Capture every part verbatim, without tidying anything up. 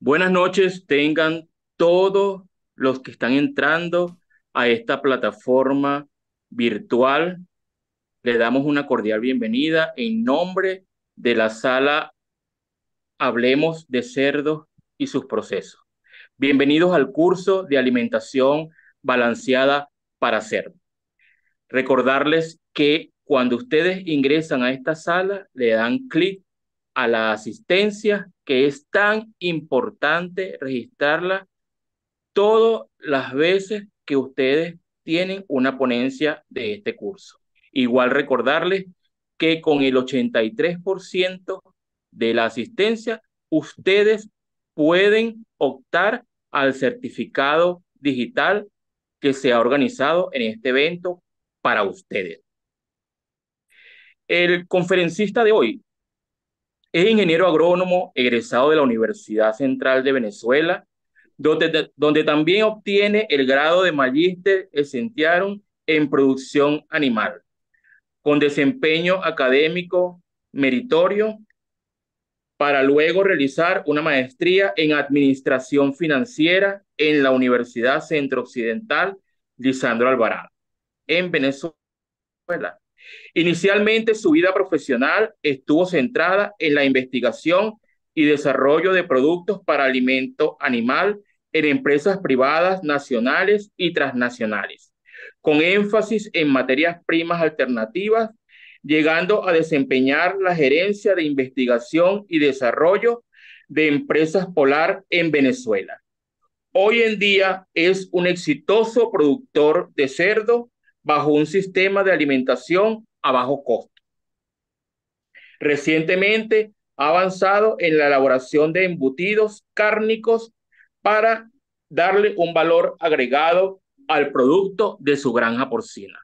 Buenas noches, tengan todos los que están entrando a esta plataforma virtual. Le damos una cordial bienvenida en nombre de la sala Hablemos de cerdos y sus procesos. Bienvenidos al curso de alimentación balanceada para cerdos. Recordarles que cuando ustedes ingresan a esta sala, le dan clic a la asistencia, que es tan importante registrarla todas las veces que ustedes tienen una ponencia de este curso. Igual recordarles que con el ochenta y tres por ciento de la asistencia, ustedes pueden optar al certificado digital que se ha organizado en este evento para ustedes. El conferencista de hoy es ingeniero agrónomo egresado de la Universidad Central de Venezuela, donde, donde también obtiene el grado de Magíster Scientiarum en producción animal, con desempeño académico meritorio, para luego realizar una maestría en administración financiera en la Universidad Centro Occidental Lisandro Alvarado, en Venezuela. Inicialmente, su vida profesional estuvo centrada en la investigación y desarrollo de productos para alimento animal en empresas privadas nacionales y transnacionales, con énfasis en materias primas alternativas, llegando a desempeñar la gerencia de investigación y desarrollo de Empresas Polar en Venezuela. Hoy en día es un exitoso productor de cerdo bajo un sistema de alimentación a bajo costo. Recientemente ha avanzado en la elaboración de embutidos cárnicos para darle un valor agregado al producto de su granja porcina.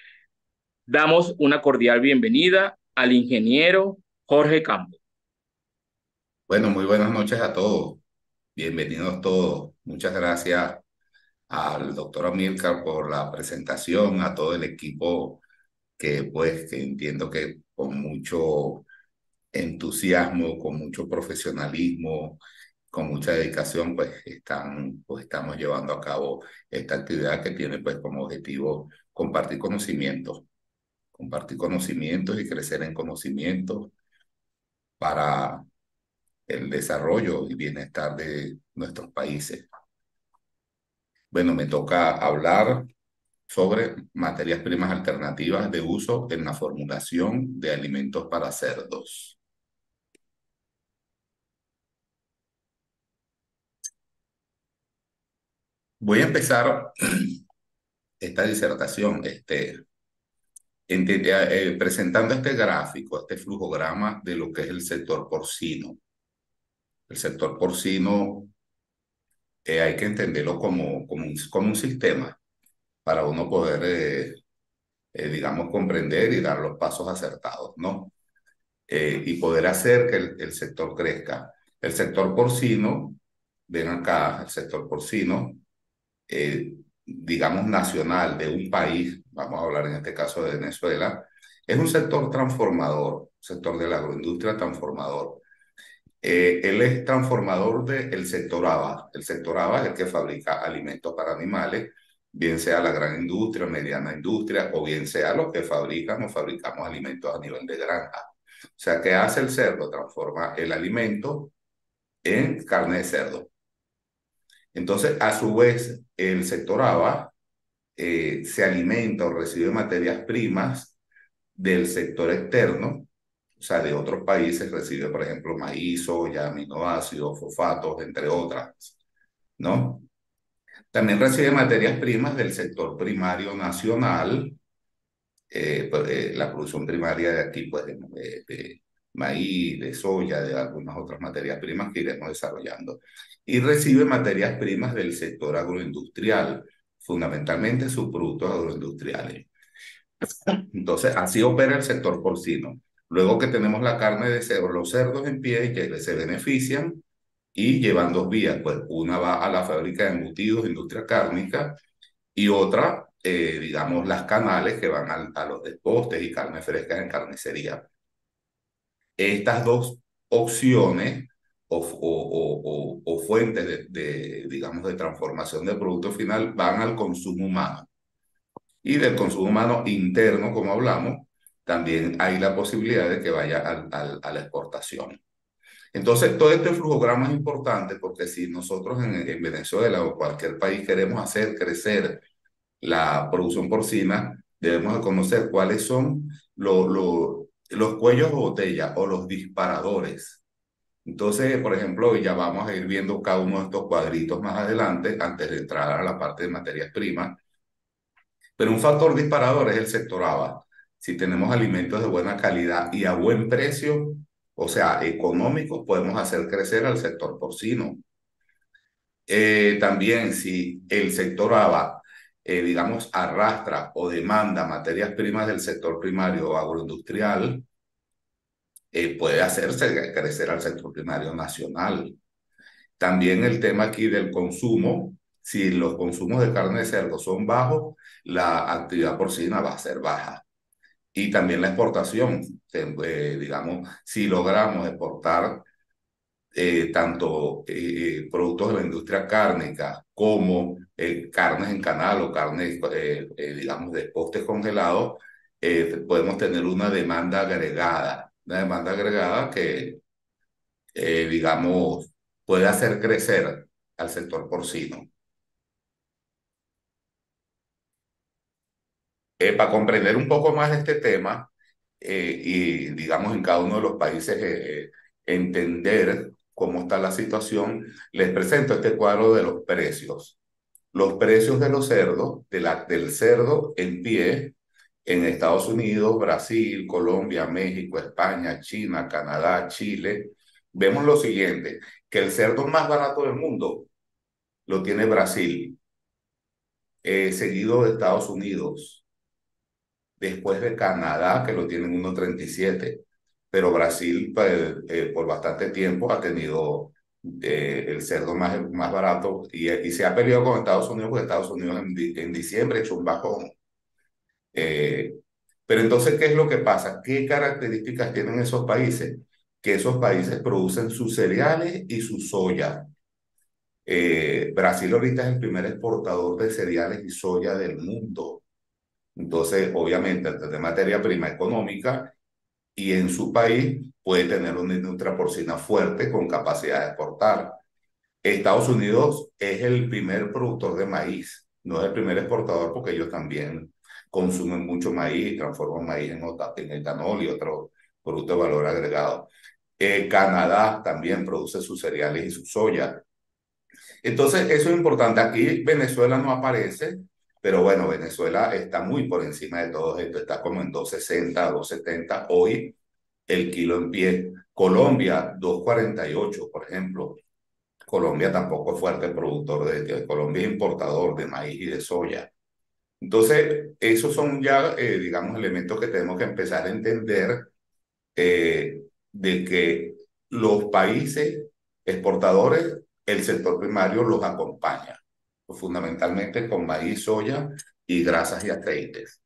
Damos una cordial bienvenida al ingeniero Jorge Campos. Bueno, muy buenas noches a todos. Bienvenidos todos. Muchas gracias al doctor Amílcar por la presentación, a todo el equipo que pues que entiendo que con mucho entusiasmo, con mucho profesionalismo, con mucha dedicación, pues están, pues estamos llevando a cabo esta actividad que tiene pues como objetivo compartir conocimientos, compartir conocimientos y crecer en conocimientos para el desarrollo y bienestar de nuestros países. Bueno, me toca hablar sobre materias primas alternativas de uso en la formulación de alimentos para cerdos. Voy a empezar esta disertación este, eh, presentando este gráfico, este flujograma de lo que es el sector porcino. El sector porcino eh, hay que entenderlo como, como, un, como un sistema para uno poder, eh, eh, digamos, comprender y dar los pasos acertados, ¿no? Eh, y poder hacer que el, el sector crezca. El sector porcino, ven acá, el sector porcino, eh, digamos, nacional de un país, vamos a hablar en este caso de Venezuela, es un sector transformador, sector de la agroindustria transformador. Eh, él es transformador del sector A B A. El sector A B A es el que fabrica alimentos para animales, bien sea la gran industria, mediana industria, o bien sea los que fabrican o fabricamos alimentos a nivel de granja. O sea, ¿qué hace el cerdo? Transforma el alimento en carne de cerdo. Entonces, a su vez, el sector A B A eh, se alimenta o recibe materias primas del sector externo, o sea, de otros países, recibe, por ejemplo, maíz, soya, aminoácidos, fosfatos, entre otras, ¿no? También recibe materias primas del sector primario nacional, eh, pues, eh, la producción primaria de aquí, pues, de, de, de maíz, de soya, de algunas otras materias primas que iremos desarrollando. Y recibe materias primas del sector agroindustrial, fundamentalmente subproductos agroindustriales. Entonces, así opera el sector porcino. Luego que tenemos la carne de cerdo, los cerdos en pie que se benefician y llevan dos vías, pues una va a la fábrica de embutidos, industria cárnica, y otra, eh, digamos, las canales que van a, a los despostes y carnes frescas en carnicería. Estas dos opciones o, o, o, o fuentes de, de, digamos, de transformación del producto final van al consumo humano. Y del consumo humano interno, como hablamos, también hay la posibilidad de que vaya al, al, a la exportación. Entonces, todo este flujograma es importante porque si nosotros en, en Venezuela o cualquier país queremos hacer crecer la producción porcina, debemos de conocer cuáles son lo, lo, los cuellos de botella o los disparadores. Entonces, por ejemplo, ya vamos a ir viendo cada uno de estos cuadritos más adelante, antes de entrar a la parte de materias primas. Pero un factor disparador es el sector A B A. Si tenemos alimentos de buena calidad y a buen precio, o sea, económico, podemos hacer crecer al sector porcino. Eh, también si el sector A B A, eh, digamos, arrastra o demanda materias primas del sector primario o agroindustrial, eh, puede hacerse crecer al sector primario nacional. También el tema aquí del consumo, si los consumos de carne de cerdo son bajos, la actividad porcina va a ser baja. Y también la exportación, eh, digamos, si logramos exportar eh, tanto eh, productos de la industria cárnica como eh, carnes en canal o carnes, eh, eh, digamos, de postes congelados, eh, podemos tener una demanda agregada, una demanda agregada que, eh, digamos, puede hacer crecer al sector porcino. Eh, para comprender un poco más de este tema eh, y, digamos, en cada uno de los países eh, entender cómo está la situación, les presento este cuadro de los precios. Los precios de los cerdos, de la, del cerdo en pie, en Estados Unidos, Brasil, Colombia, México, España, China, Canadá, Chile. Vemos lo siguiente, que el cerdo más barato del mundo lo tiene Brasil, eh, seguido de Estados Unidos, después de Canadá, que lo tienen uno treinta y siete, pero Brasil pues, eh, por bastante tiempo ha tenido eh, el cerdo más, más barato y, y se ha peleado con Estados Unidos porque Estados Unidos en, di- en diciembre echó un bajón. Eh, pero entonces, ¿qué es lo que pasa? ¿Qué características tienen esos países? Que esos países producen sus cereales y su soya. Eh, Brasil ahorita es el primer exportador de cereales y soya del mundo. Entonces, obviamente, al tener materia prima económica y en su país puede tener una industria porcina fuerte con capacidad de exportar. Estados Unidos es el primer productor de maíz, no es el primer exportador porque ellos también consumen mucho maíz, transforman maíz en, en etanol y otro producto de valor agregado. Eh, Canadá también produce sus cereales y su soya. Entonces, eso es importante. Aquí Venezuela no aparece, pero bueno, Venezuela está muy por encima de todo esto. Está como en dos sesenta, dos setenta hoy el kilo en pie. Colombia, dos cuarenta y ocho, por ejemplo. Colombia tampoco es fuerte productor de, de- Colombia es importador de maíz y de soya. Entonces, esos son ya, eh, digamos, elementos que tenemos que empezar a entender eh, de que los países exportadores, el sector primario los acompaña, fundamentalmente con maíz, soya y grasas y aceites.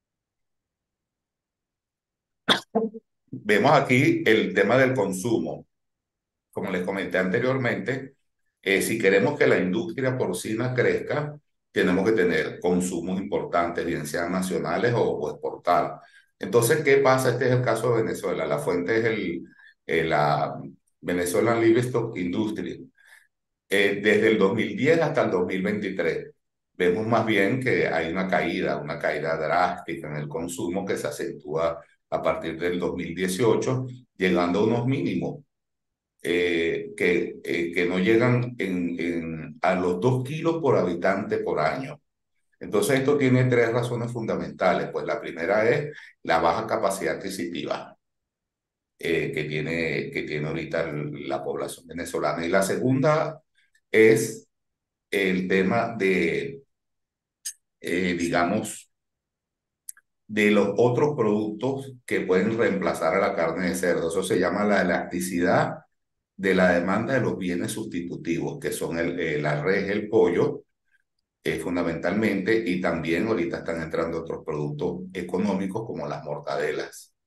Vemos aquí el tema del consumo. Como les comenté anteriormente, eh, si queremos que la industria porcina crezca, tenemos que tener consumos importantes, bien sean nacionales o, o exportar. Entonces, ¿qué pasa? Este es el caso de Venezuela. La fuente es el, eh, la Venezuelan Livestock Industry. Eh, desde el dos mil diez hasta el dos mil veintitrés, vemos más bien que hay una caída, una caída drástica en el consumo que se acentúa a partir del dos mil dieciocho, llegando a unos mínimos eh, que, eh, que no llegan en, en, a los dos kilos por habitante por año. Entonces, esto tiene tres razones fundamentales. Pues la primera es la baja capacidad adquisitiva eh, que tiene, que tiene ahorita el- la población venezolana. Y la segunda es el tema de, eh, digamos, de los otros productos que pueden reemplazar a la carne de cerdo. Eso se llama la elasticidad de la demanda de los bienes sustitutivos, que son el, eh, la res, el pollo, eh, fundamentalmente, y también ahorita están entrando otros productos económicos como las mortadelas.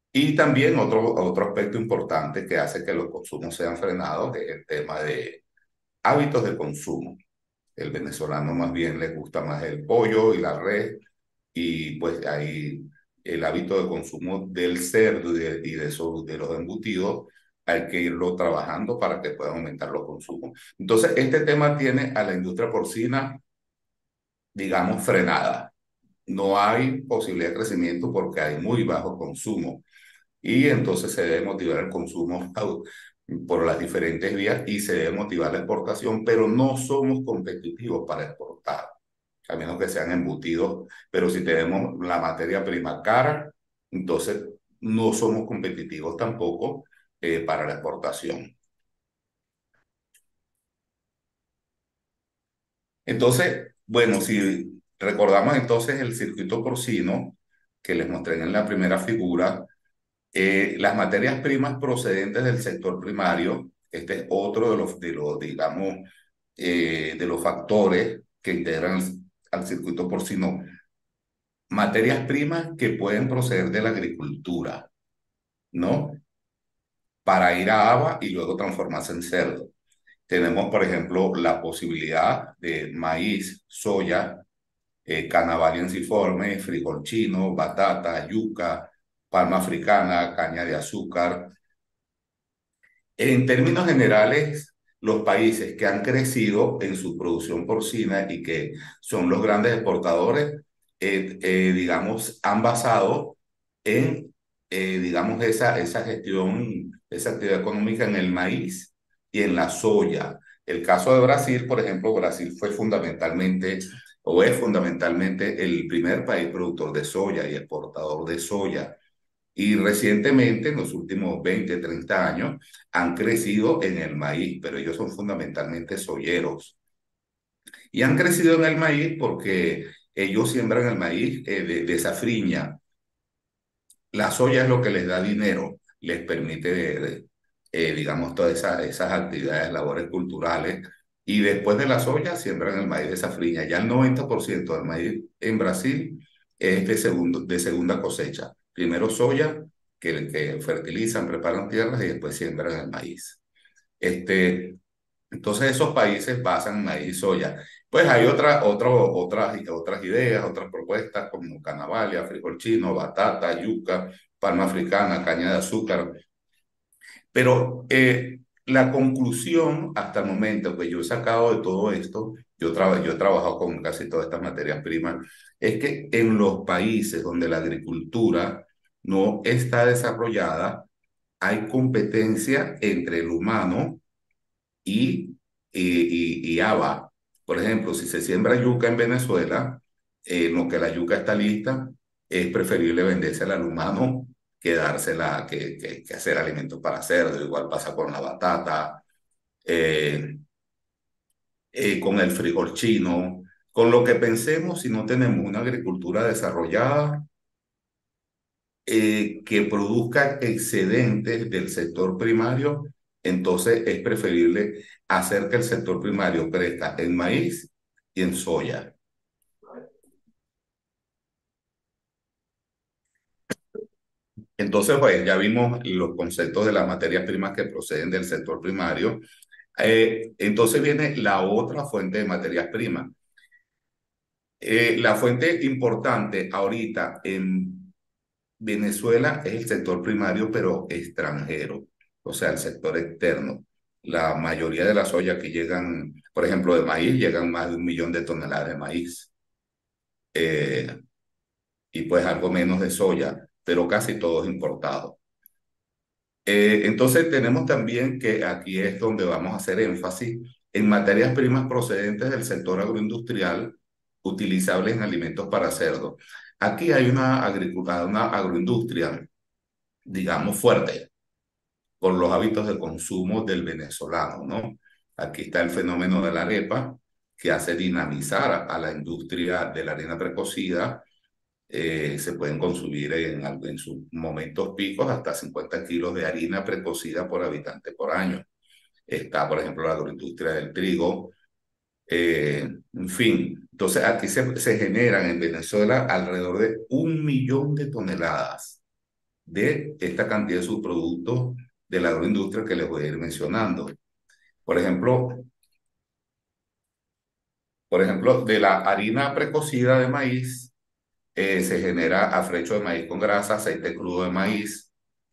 Y también otro, otro aspecto importante que hace que los consumos sean frenados es el tema de hábitos de consumo. El venezolano más bien le gusta más el pollo y la res, y pues ahí el hábito de consumo del cerdo y de, y de, esos- de los embutidos hay que irlo trabajando para que pueda aumentar los consumos. Entonces, este tema tiene a la industria porcina, digamos, frenada. No hay posibilidad de crecimiento porque hay muy bajo consumo y entonces se debe motivar el consumo au- por las diferentes vías y se debe motivar la exportación, pero no somos competitivos para exportar, a menos que sean embutidos, pero si tenemos la materia prima cara, entonces no somos competitivos tampoco eh, para la exportación. Entonces, bueno, si recordamos entonces el circuito porcino que les mostré en la primera figura, Eh, las materias primas procedentes del sector primario, este es otro de los, de los digamos, eh, de los factores que integran al, al circuito porcino. Materias primas que pueden proceder de la agricultura, ¿no? Para ir a haba y luego transformarse en cerdo. Tenemos, por ejemplo, la posibilidad de maíz, soya, eh, cannabalia ensiforme, frijol chino, batata, yuca, palma africana, caña de azúcar. En términos generales, los países que han crecido en su producción porcina y que son los grandes exportadores, eh, eh, digamos, han basado en, eh, digamos, esa, esa gestión, esa actividad económica en el maíz y en la soya. El caso de Brasil, por ejemplo, Brasil fue fundamentalmente o es fundamentalmente el primer país productor de soya y exportador de soya. Y recientemente, en los últimos veinte, treinta años, han crecido en el maíz, pero ellos son fundamentalmente soyeros. Y han crecido en el maíz porque ellos siembran el maíz eh, de, de safriña. La soya es lo que les da dinero, les permite, de- eh, digamos, todas esas, esas actividades, labores culturales. Y después de la soya, siembran el maíz de safriña. Ya el noventa por ciento del maíz en Brasil es de, segundo, de segunda cosecha. Primero soya, que, que fertilizan, preparan tierras y después siembran el maíz. Este, entonces esos países basan maíz y soya. Pues hay otra, otro, otras, otras ideas, otras propuestas como canavalia, frijol chino, batata, yuca, palma africana, caña de azúcar. Pero eh, la conclusión hasta el momento que yo he sacado de todo esto, yo, traba- yo he trabajado con casi todas estas materias primas, es que en los países donde la agricultura no está desarrollada, hay competencia entre el humano y, y, y, y haba. Por ejemplo, si se siembra yuca en Venezuela, eh, en lo que la yuca está lista, es preferible vendérsela al humano que dársela, que, que, que hacer alimentos para cerdo. Igual pasa con la batata, eh, eh, con el frijol chino, con lo que pensemos si no tenemos una agricultura desarrollada eh, que produzca excedentes del sector primario, entonces es preferible hacer que el sector primario crezca en maíz y en soya. Entonces, pues ya vimos los conceptos de las materias primas que proceden del sector primario. Eh, entonces viene la otra fuente de materias primas. Eh, la fuente importante ahorita en Venezuela es el sector primario, pero extranjero, o sea, el sector externo. La mayoría de las ollas que llegan, por ejemplo, de maíz, llegan más de un millón de toneladas de maíz eh, y pues algo menos de soya, pero casi todo es importado. Eh, entonces tenemos también que aquí es donde vamos a hacer énfasis en materias primas procedentes del sector agroindustrial utilizables en alimentos para cerdo. Aquí hay una, agricultura, una agroindustria, digamos, fuerte por los hábitos de consumo del venezolano, ¿no? Aquí está el fenómeno de la arepa, que hace dinamizar a la industria de la harina precocida. Eh, se pueden consumir en, en sus momentos picos hasta cincuenta kilos de harina precocida por habitante por año. Está, por ejemplo, la agroindustria del trigo, eh, en fin. Entonces, aquí se, se generan en Venezuela alrededor de un millón de toneladas de esta cantidad de subproductos de la agroindustria que les voy a ir mencionando. Por ejemplo, por ejemplo, de la harina precocida de maíz, eh, se genera afrecho de maíz con grasa, aceite crudo de maíz,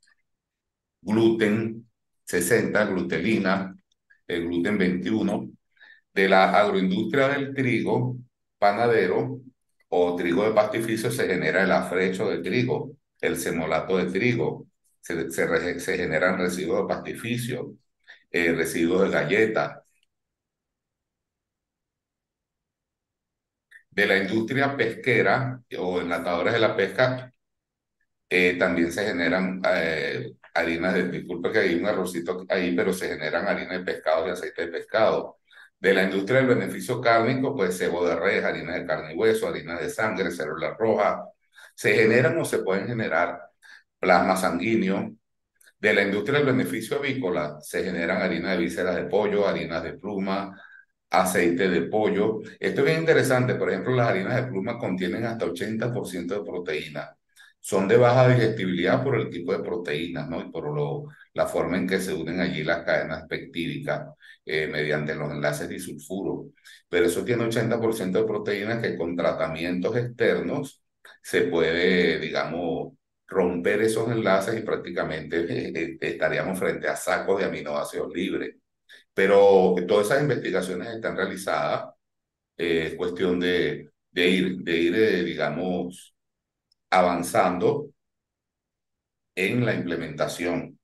gluten sesenta, glutelina, el gluten veintiuno. De la agroindustria del trigo panadero o trigo de pastificio se genera el afrecho de trigo, el semolato de trigo, se, se, re- se generan residuos de pastificio, eh, residuos de galletas. De la industria pesquera o enlatadores de la pesca, eh, también se generan eh, harinas de, disculpa que hay un errorcito ahí, pero se generan harinas de pescado y aceite de pescado. De la industria del beneficio cárnico, pues cebo de res, harinas de carne y hueso, harinas de sangre, células rojas. Se generan o se pueden generar plasma sanguíneo. De la industria del beneficio avícola, se generan harinas de vísceras de pollo, harinas de pluma, aceite de pollo. Esto es bien interesante. Por ejemplo, las harinas de pluma contienen hasta ochenta por ciento de proteína. Son de baja digestibilidad por el tipo de proteínas, ¿no? Y por lo, la forma en que se unen allí las cadenas peptídicas eh, mediante los enlaces disulfuro. Pero eso tiene ochenta por ciento de proteínas que con tratamientos externos se puede, digamos, romper esos enlaces y prácticamente eh, eh, estaríamos frente a sacos de aminoácidos libres. Pero todas esas investigaciones están realizadas, eh, es cuestión de, de ir, de ir eh, digamos, avanzando en la implementación.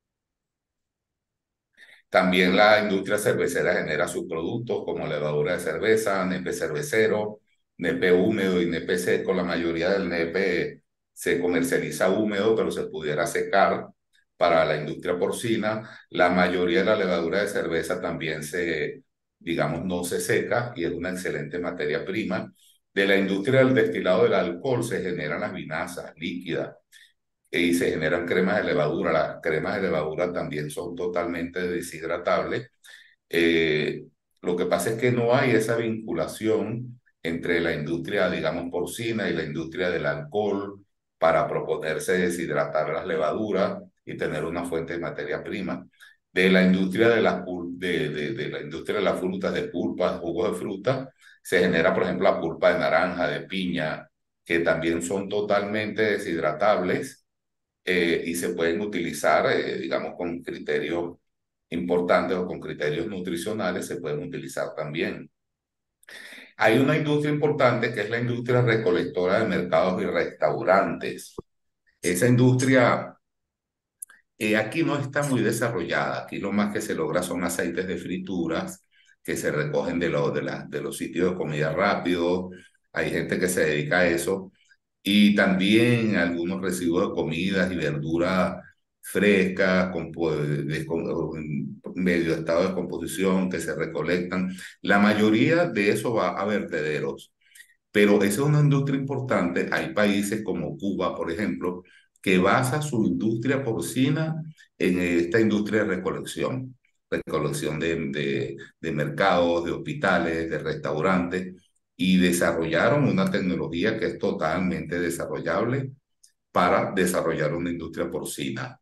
También la industria cervecera genera subproductos como levadura de cerveza, nepe cervecero, nepe húmedo y nepe seco. La mayoría del nepe se comercializa húmedo, pero se pudiera secar para la industria porcina. La mayoría de la levadura de cerveza también se, digamos, no se seca y es una excelente materia prima. De la industria del destilado del alcohol se generan las vinazas líquidas y se generan cremas de levadura. Las cremas de levadura también son totalmente deshidratables. Eh, lo que pasa es que no hay esa vinculación entre la industria, digamos, porcina y la industria del alcohol para proponerse deshidratar las levaduras y tener una fuente de materia prima. De la industria de, las pul- de, de, de la industria de las frutas, de pulpas, jugos de fruta, se genera, por ejemplo, la pulpa de naranja, de piña, que también son totalmente deshidratables eh, y se pueden utilizar, eh, digamos, con criterios importantes o con criterios nutricionales, se pueden utilizar también. Hay una industria importante que es la industria recolectora de mercados y restaurantes. Esa industria eh, aquí no está muy desarrollada. Aquí lo más que se logra son aceites de frituras que se recogen de, lo, de, la, de los sitios de comida rápido. Hay gente que se dedica a eso y también algunos residuos de comidas y verduras frescas, compo- de- con- en medio estado de descomposición que se recolectan. La mayoría de eso va a vertederos, pero esa es una industria importante. Hay países como Cuba, por ejemplo, que basa su industria porcina en esta industria de recolección, recolección de, de, de mercados, de hospitales, de restaurantes, y desarrollaron una tecnología que es totalmente desarrollable para desarrollar una industria porcina.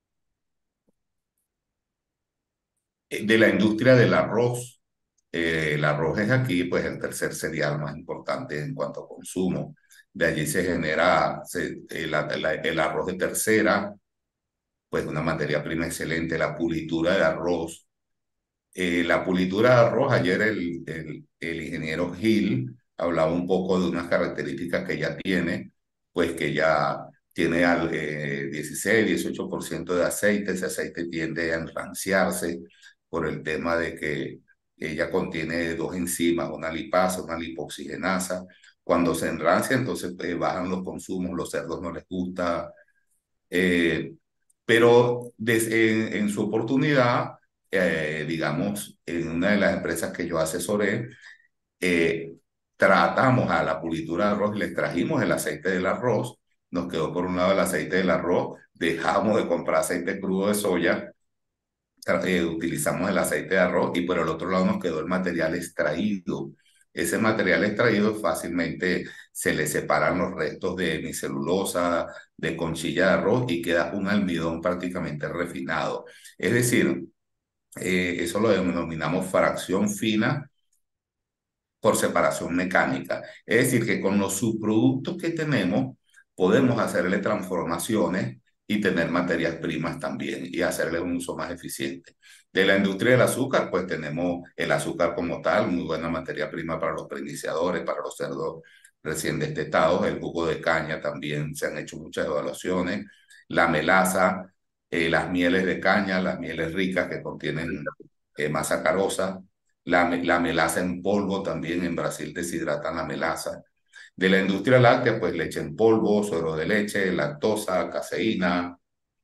Eh, De la industria del arroz, eh, el arroz es aquí pues el tercer cereal más importante en cuanto a consumo. De allí se genera se, el, la- el arroz de tercera, pues una materia prima excelente, la pulitura de arroz. Eh, la pulitura de arroz, ayer el, el, el ingeniero Gil hablaba un poco de unas características que ya tiene, pues que ya tiene al eh, dieciséis, dieciocho por ciento de aceite. Ese aceite tiende a enranciarse por el tema de que ella contiene dos enzimas, una lipasa, una lipoxigenasa. Cuando se enrancia, entonces eh, bajan los consumos, los cerdos no les gusta, eh, pero des- en, en su oportunidad, eh, digamos, en una de las empresas que yo asesoré, eh, tratamos a la pulitura de arroz y le trajimos el aceite del arroz. Nos quedó por un lado el aceite del arroz, dejamos de comprar aceite crudo de soya, tra- eh, utilizamos el aceite de arroz y por el otro lado nos quedó el material extraído. Ese material extraído fácilmente se le separan los restos de hemicelulosa, de conchilla de arroz y queda un almidón prácticamente refinado. Es decir, eh, eso lo denominamos fracción fina por separación mecánica. Es decir, que con los subproductos que tenemos podemos hacerle transformaciones y tener materias primas también y hacerle un uso más eficiente. De la industria del azúcar, pues tenemos el azúcar como tal, muy buena materia prima para los preiniciadores, para los cerdos recién destetados, el jugo de caña también se han hecho muchas evaluaciones, la melaza, eh, las mieles de caña, las mieles ricas que contienen eh, masa carosa, la, la melaza en polvo también, en Brasil deshidratan la melaza. De la industria láctea, pues leche en polvo, suero de leche, lactosa, caseína.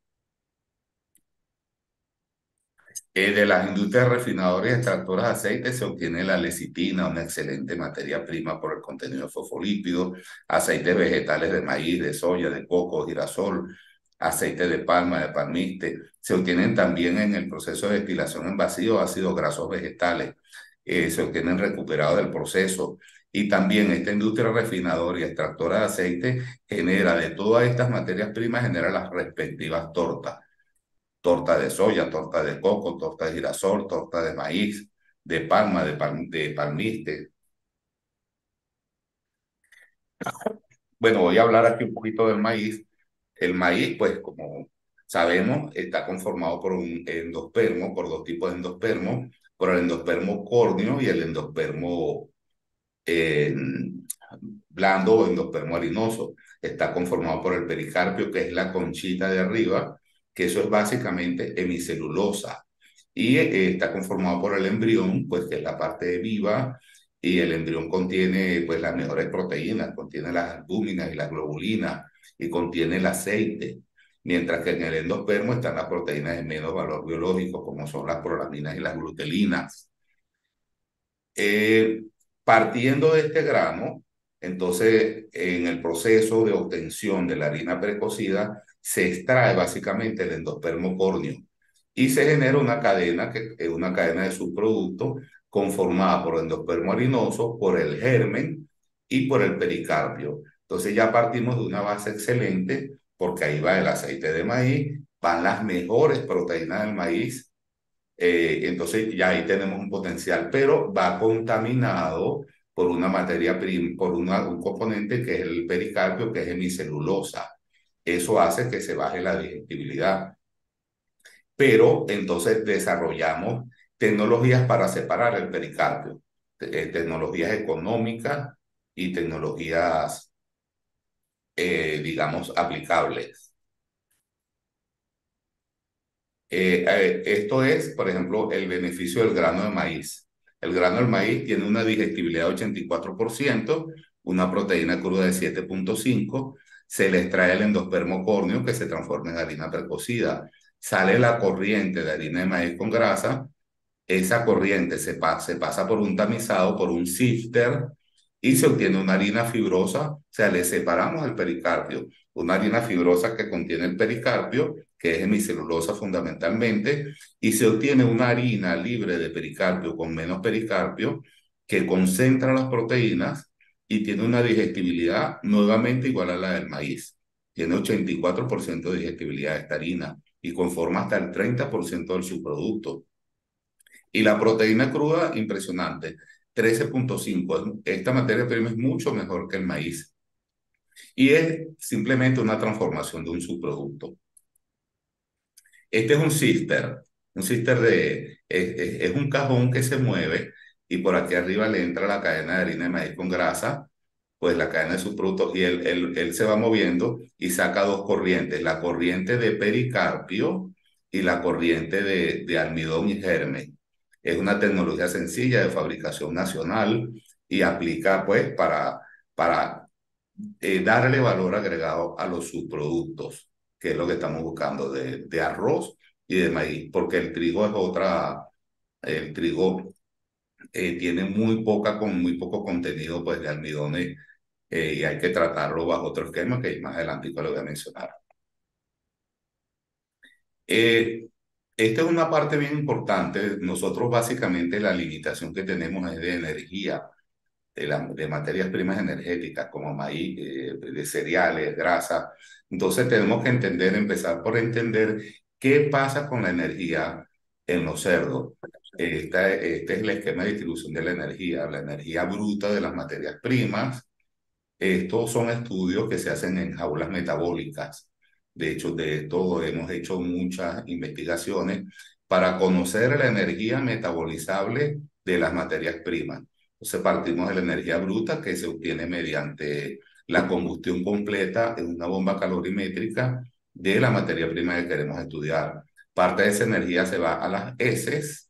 Eh, de las industrias refinadoras y extractoras de aceite se obtiene la lecitina, una excelente materia prima por el contenido de fosfolípidos, aceites vegetales de maíz, de soya, de coco, girasol, aceite de palma, de palmiste. Se obtienen también en el proceso de destilación en vacío ácidos grasos vegetales, eh, se obtienen recuperados del proceso. Y también esta industria refinadora y extractora de aceite genera de todas estas materias primas, genera las respectivas tortas: torta de soya, torta de coco, torta de girasol, torta de maíz, de palma, de, pal de palmiste. Bueno, voy a hablar aquí un poquito del maíz. El maíz, pues como sabemos, está conformado por un endospermo, por dos tipos de endospermo, por el endospermo córneo y el endospermo eh, blando o endospermo harinoso. Está conformado por el pericarpio, que es la conchita de arriba, que eso es básicamente hemicelulosa. Y eh, está conformado por el embrión, pues que es la parte viva, y el embrión contiene pues las mejores proteínas, contiene las albúminas y las globulinas, y contiene el aceite. Mientras que en el endospermo están las proteínas de menos valor biológico, como son las prolaminas y las glutelinas. Eh, Partiendo de este grano, entonces en el proceso de obtención de la harina precocida se extrae básicamente el endospermo córneo y se genera una cadena, que es una cadena de subproductos conformada por endospermo harinoso, por el germen y por el pericarpio. Entonces ya partimos de una base excelente porque ahí va el aceite de maíz, van las mejores proteínas del maíz, eh, entonces ya ahí tenemos un potencial, pero va contaminado por una materia prima, por una, un componente que es el pericarpio, que es hemicelulosa. Eso hace que se baje la digestibilidad. Pero entonces desarrollamos tecnologías para separar el pericarpio, te- eh, tecnologías económicas y tecnologías, eh, digamos, aplicables. Eh, eh, esto es, por ejemplo, el beneficio del grano de maíz. El grano del maíz tiene una digestibilidad de ochenta y cuatro por ciento, una proteína cruda de siete punto cinco, se le extrae el endospermo córneo que se transforma en harina precocida. Sale la corriente de harina de maíz con grasa, esa corriente se, pa se pasa por un tamizado, por un sifter, y se obtiene una harina fibrosa, o sea, le separamos el pericarpio, una harina fibrosa que contiene el pericarpio, que es hemicelulosa fundamentalmente, y se obtiene una harina libre de pericarpio con menos pericarpio, que concentra las proteínas y tiene una digestibilidad nuevamente igual a la del maíz. Tiene ochenta y cuatro por ciento de digestibilidad de esta harina y conforma hasta el treinta por ciento del subproducto. Y la proteína cruda, impresionante, trece punto cinco. Esta materia prima es mucho mejor que el maíz. Y es simplemente una transformación de un subproducto. Este es un cister. Un cister de, es, es, es un cajón que se mueve y por aquí arriba le entra la cadena de harina de maíz con grasa, pues la cadena de subproductos, y él, él, él se va moviendo y saca dos corrientes, la corriente de pericarpio y la corriente de, de almidón y germen. Es una tecnología sencilla de fabricación nacional y aplica pues para, para eh, darle valor agregado a los subproductos, que es lo que estamos buscando de, de arroz y de maíz, porque el trigo es otra, el trigo eh, tiene muy poca, con muy poco contenido pues de almidones, eh, y hay que tratarlo bajo otro esquema que más adelante lo voy a mencionar. Eh, Esta es una parte bien importante. Nosotros básicamente la limitación que tenemos es de energía. de, la, de materias primas energéticas como maíz, eh, de cereales, grasa. Entonces tenemos que entender, empezar por entender qué pasa con la energía en los cerdos. Esta, este es el esquema de distribución de la energía, la energía bruta de las materias primas. Estos son estudios que se hacen en jaulas metabólicas. De hecho, de esto hemos hecho muchas investigaciones para conocer la energía metabolizable de las materias primas. Entonces partimos de la energía bruta que se obtiene mediante la combustión completa en una bomba calorimétrica de la materia prima que queremos estudiar. Parte de esa energía se va a las heces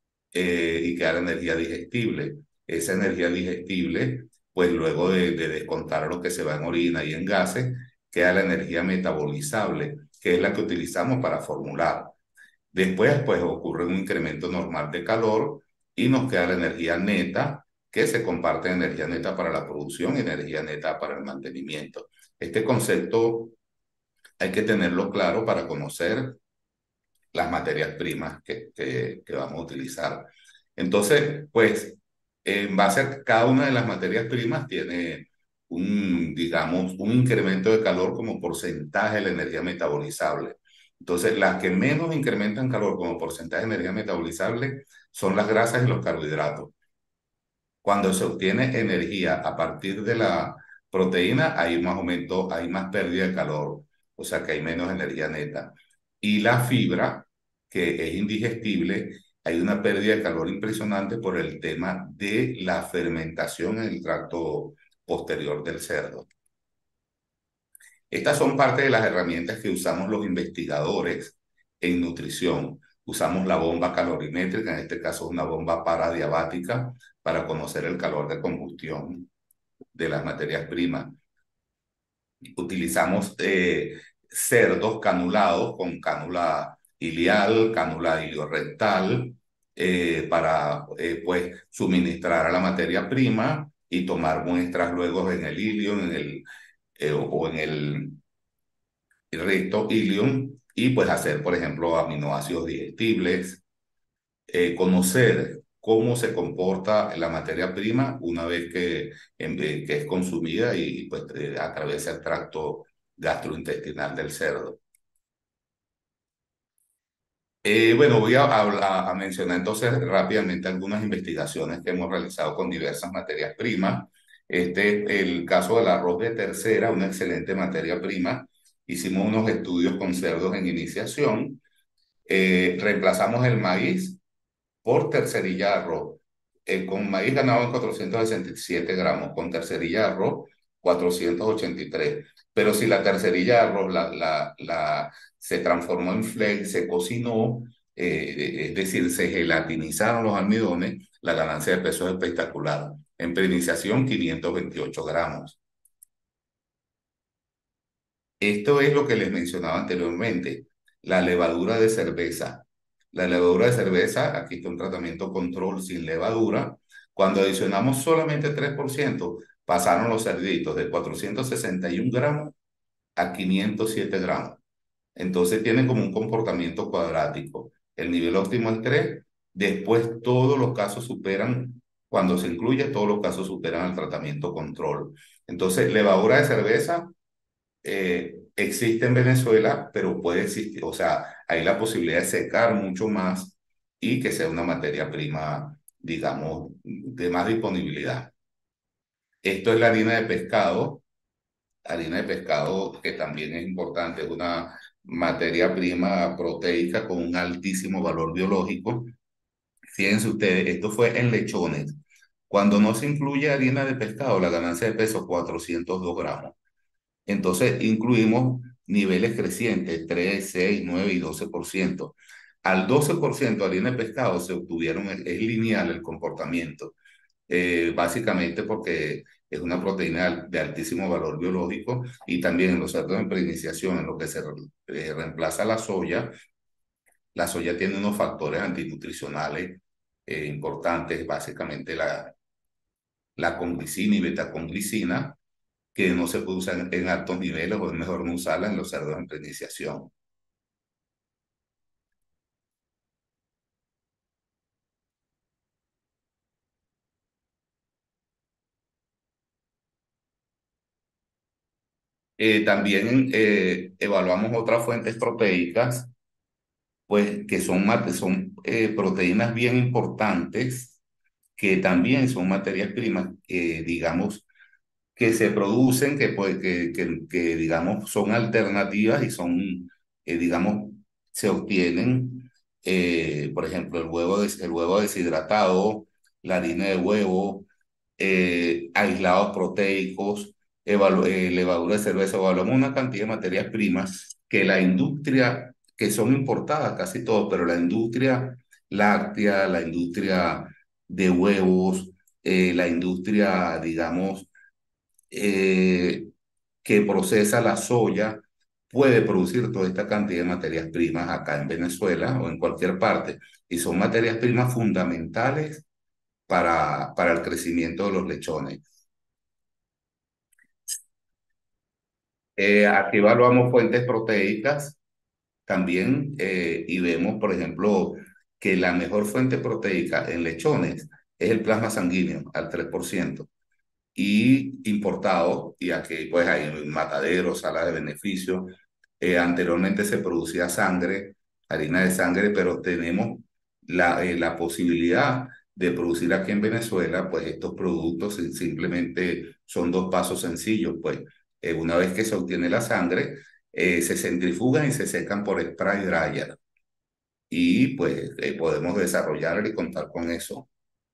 eh, y queda la energía digestible. Esa energía digestible, pues luego de, de descontar lo que se va en orina y en gases, queda la energía metabolizable, que es la que utilizamos para formular. Después, pues ocurre un incremento normal de calor y nos queda la energía neta, que se comparte energía neta para la producción y energía neta para el mantenimiento. Este concepto hay que tenerlo claro para conocer las materias primas que, que, que vamos a utilizar. Entonces, pues, en base a cada una de las materias primas tiene un, digamos, un incremento de calor como porcentaje de la energía metabolizable. Entonces, las que menos incrementan calor como porcentaje de energía metabolizable son las grasas y los carbohidratos. Cuando se obtiene energía a partir de la proteína, hay más aumento, hay más pérdida de calor, o sea que hay menos energía neta. Y la fibra, que es indigestible, hay una pérdida de calor impresionante por el tema de la fermentación en el tracto posterior del cerdo. Estas son parte de las herramientas que usamos los investigadores en nutrición. Usamos la bomba calorimétrica, en este caso una bomba paradiabática, para conocer el calor de combustión de las materias primas. Utilizamos eh, cerdos canulados con cánula ilial, cánula iliorectal, eh, para eh, pues, suministrar a la materia prima y tomar muestras luego en el ilio en el, eh, o en el el recto ilium y pues hacer, por ejemplo, aminoácidos digestibles, eh, conocer cómo se comporta la materia prima una vez que, en, eh, que es consumida y pues eh, atraviesa el tracto gastrointestinal del cerdo. Eh, bueno, voy a, a, a mencionar entonces rápidamente algunas investigaciones que hemos realizado con diversas materias primas. Este, el caso del arroz de tercera, una excelente materia prima. Hicimos unos estudios con cerdos en iniciación. Eh, reemplazamos el maíz por tercerilla de arroz. Eh, con maíz ganaban cuatrocientos sesenta y siete gramos, con tercerilla de arroz cuatrocientos ochenta y tres. Pero si la tercerilla de arroz la, la, la, se transformó en flake, se cocinó, eh, es decir, se gelatinizaron los almidones, la ganancia de peso es espectacular. En pre-iniciación, quinientos veintiocho gramos. Esto es lo que les mencionaba anteriormente, la levadura de cerveza. La levadura de cerveza, aquí está un tratamiento control sin levadura. Cuando adicionamos solamente tres por ciento, pasaron los cerditos de cuatrocientos sesenta y un gramos a quinientos siete gramos. Entonces tiene como un comportamiento cuadrático. El nivel óptimo es tres, después todos los casos superan, cuando se incluye, todos los casos superan el tratamiento control. Entonces, levadura de cerveza eh, existe en Venezuela, pero puede existir, o sea, hay la posibilidad de secar mucho más y que sea una materia prima, digamos, de más disponibilidad. Esto es la harina de pescado, harina de pescado que también es importante, es una materia prima proteica con un altísimo valor biológico. Fíjense ustedes, esto fue en lechones. Cuando no se incluye harina de pescado, la ganancia de peso cuatrocientos dos gramos. Entonces incluimos niveles crecientes, tres, seis, nueve y doce por ciento. Al doce por ciento de harina de pescado se obtuvieron, es lineal el comportamiento, eh, básicamente porque es una proteína de altísimo valor biológico y también en los cerdos en preiniciación, en lo que se eh, reemplaza la soya, la soya tiene unos factores antinutricionales eh, importantes, básicamente la, la conglicina y betaconglicina, que no se puede usar en, en altos niveles o es mejor no usarla en los cerdos en preiniciación. Eh, también eh, evaluamos otras fuentes proteicas, pues que son, mate- son eh, proteínas bien importantes, que también son materias primas, eh, digamos, que se producen, que, pues, que, que, que, digamos son alternativas y son, eh, digamos, se obtienen, eh, por ejemplo, el huevo, des- el huevo deshidratado, la harina de huevo, eh, aislados proteicos, evalu- eh, levadura de cerveza, evaluamos una cantidad de materias primas que la industria, que son importadas casi todo, pero la industria láctea, la industria de huevos, eh, la industria, digamos, eh, que procesa la soya, puede producir toda esta cantidad de materias primas acá en Venezuela o en cualquier parte. Y son materias primas fundamentales para, para el crecimiento de los lechones. Eh, aquí evaluamos fuentes proteicas también eh, y vemos, por ejemplo, que la mejor fuente proteica en lechones es el plasma sanguíneo al tres por ciento, y importado, y aquí pues hay mataderos, salas de beneficio. Eh, anteriormente se producía sangre, harina de sangre, pero tenemos la, eh, la posibilidad de producir aquí en Venezuela, pues estos productos y simplemente son dos pasos sencillos, pues eh, una vez que se obtiene la sangre, eh, se centrifugan y se secan por spray dryer, y pues eh, podemos desarrollar y contar con eso.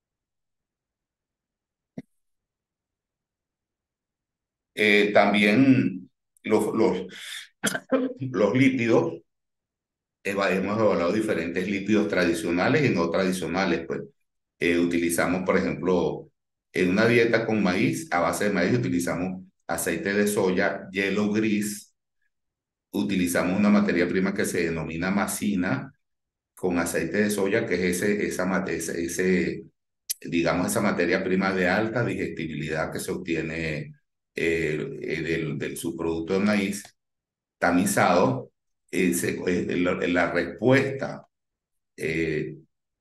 Eh, también los, los, los lípidos, eva- hemos evaluado diferentes lípidos tradicionales y no tradicionales, pues. Eh, utilizamos, por ejemplo, en una dieta con maíz, a base de maíz, utilizamos aceite de soya, hielo gris, utilizamos una materia prima que se denomina macina con aceite de soya, que es ese, esa, ma- ese, ese, digamos, esa materia prima de alta digestibilidad que se obtiene eh, eh, del, del subproducto de maíz tamizado. Eh, se- eh, la, la respuesta eh,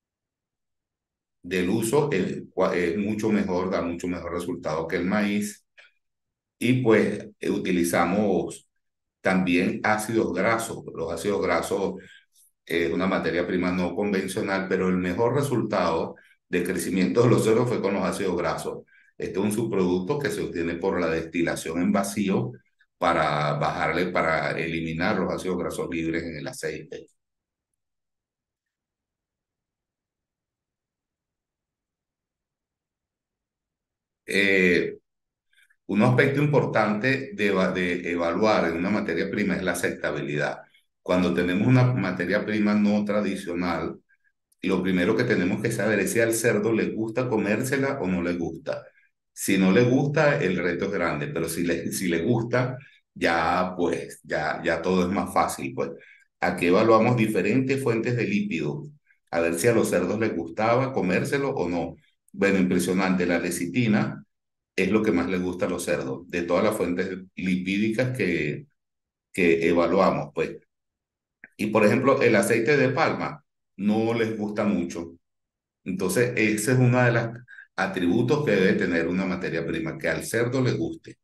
del uso es, es mucho mejor, da mucho mejor resultado que el maíz. Y pues eh, utilizamos también ácidos grasos. Los ácidos grasos es una materia prima no convencional, pero el mejor resultado de crecimiento de los cerdos fue con los ácidos grasos. Este es un subproducto que se obtiene por la destilación en vacío para bajarle, para eliminar los ácidos grasos libres en el aceite. Eh, Un aspecto importante de, eva- de evaluar en una materia prima es la aceptabilidad. Cuando tenemos una materia prima no tradicional, lo primero que tenemos que saber es si al cerdo le gusta comérsela o no le gusta. Si no le gusta, el reto es grande, pero si le, si le gusta, ya pues, ya, ya todo es más fácil, pues. Aquí evaluamos diferentes fuentes de lípidos, a ver si a los cerdos les gustaba comérselo o no. Bueno, impresionante, la lecitina es lo que más les gusta a los cerdos, de todas las fuentes lipídicas que, que evaluamos, pues. Y por ejemplo, el aceite de palma no les gusta mucho. Entonces, ese es uno de los atributos que debe tener una materia prima, que al cerdo le guste.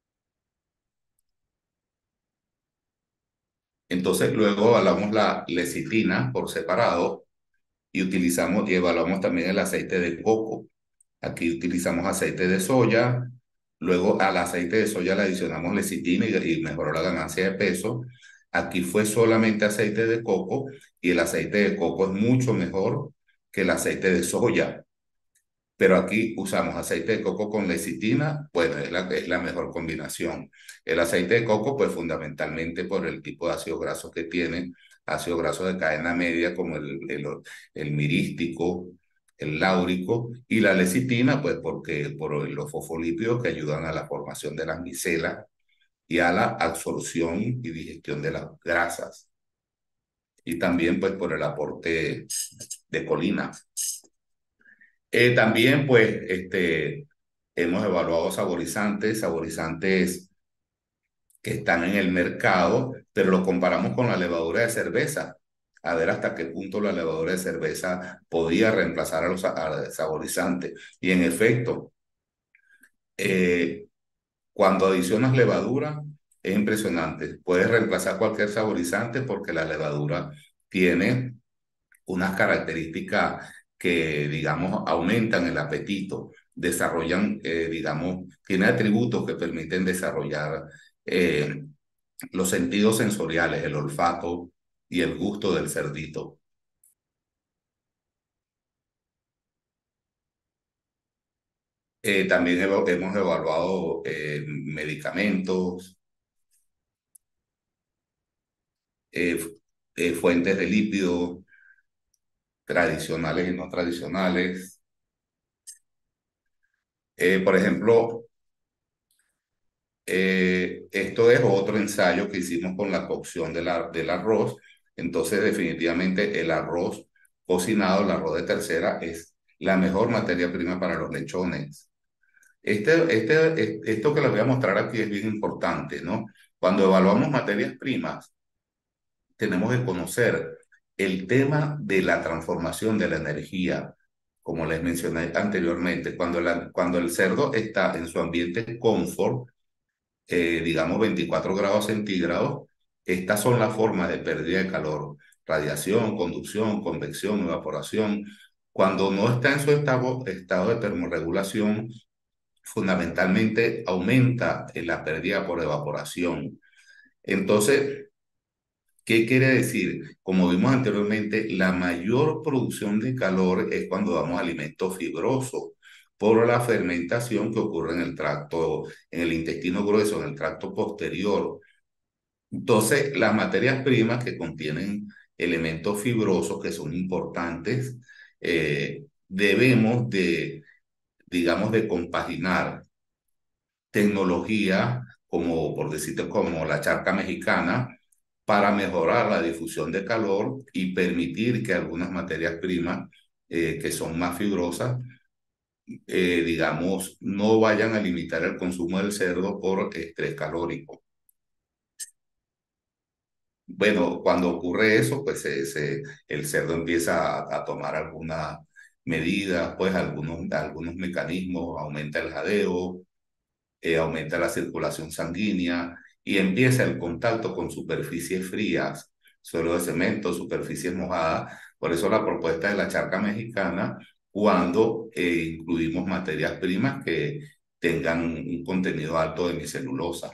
Entonces, luego evaluamos la lecitina por separado y utilizamos y evaluamos también el aceite de coco. Aquí utilizamos aceite de soya, luego al aceite de soya le adicionamos lecitina y, y mejoró la ganancia de peso. Aquí fue solamente aceite de coco, y el aceite de coco es mucho mejor que el aceite de soya. Pero aquí usamos aceite de coco con lecitina, bueno, es la, es la mejor combinación. El aceite de coco, pues fundamentalmente por el tipo de ácidos grasos que tiene, ácidos grasos de cadena media como el, el, el mirístico, el láurico, y la lecitina, pues porque por los fosfolípidos que ayudan a la formación de las micelas y a la absorción y digestión de las grasas, y también pues por el aporte de colinas. Eh, también, pues, este, hemos evaluado saborizantes, saborizantes que están en el mercado, pero lo comparamos con la levadura de cerveza, a ver hasta qué punto la levadura de cerveza podía reemplazar a los a- saborizantes. Y en efecto, eh, cuando adicionas levadura, Es impresionante. Puedes reemplazar cualquier saborizante porque la levadura tiene unas características que, digamos, aumentan el apetito, desarrollan, eh, digamos, tiene atributos que permiten desarrollar eh, los sentidos sensoriales, el olfato y el gusto del cerdito. Eh, también hemos hemos evaluado eh, medicamentos, eh, eh, fuentes de lípidos tradicionales y no tradicionales. Eh, por ejemplo, eh, esto es otro ensayo que hicimos con la cocción de la- del arroz. Entonces, definitivamente el arroz cocinado, el arroz de tercera, es la mejor materia prima para los lechones. Este, este, es- esto que les voy a mostrar aquí es bien importante, ¿no? Cuando evaluamos materias primas, tenemos que conocer el tema de la transformación de la energía, como les mencioné anteriormente. Cuando, la, cuando el cerdo está en su ambiente confort, eh, digamos veinticuatro grados centígrados, estas son las formas de pérdida de calor: radiación, conducción, convección, evaporación. Cuando no está en su estado, estado de termorregulación, fundamentalmente aumenta en la pérdida por evaporación. Entonces, ¿qué quiere decir? Como vimos anteriormente, la mayor producción de calor es cuando damos alimentos fibrosos por la fermentación que ocurre en el tracto, en el intestino grueso, en el tracto posterior. Entonces, las materias primas que contienen elementos fibrosos que son importantes, eh, debemos de, digamos, de compaginar tecnología como, por decirte, como la charca mexicana, para mejorar la difusión de calor y permitir que algunas materias primas eh, que son más fibrosas, eh, digamos, no vayan a limitar el consumo del cerdo por estrés calórico. Bueno, cuando ocurre eso, pues se- se- el cerdo empieza a, a tomar algunas medidas, pues algunos, algunos mecanismos, aumenta el jadeo, eh, aumenta la circulación sanguínea y empieza el contacto con superficies frías, suelo de cemento, superficies mojadas. Por eso la propuesta de la charca mexicana, cuando eh, incluimos materias primas que tengan un contenido alto de micelulosa.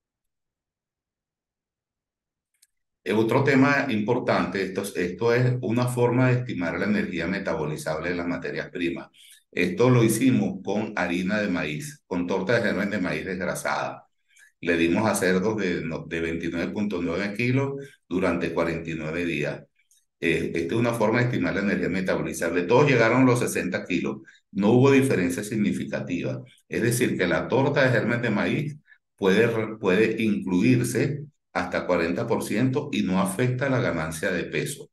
Eh, Otro tema importante, esto, es- esto es una forma de estimar la energía metabolizable de las materias primas. Esto lo hicimos con harina de maíz, con torta de germen de maíz desgrasada. Le dimos a cerdos de, no- de veintinueve punto nueve kilos durante cuarenta y nueve días. Eh, esta es una forma de estimar la energía metabolizable. Todos llegaron a los sesenta kilos. No hubo diferencia significativa. Es decir, que la torta de germen de maíz puede, re- puede incluirse hasta cuarenta por ciento y no afecta la ganancia de peso.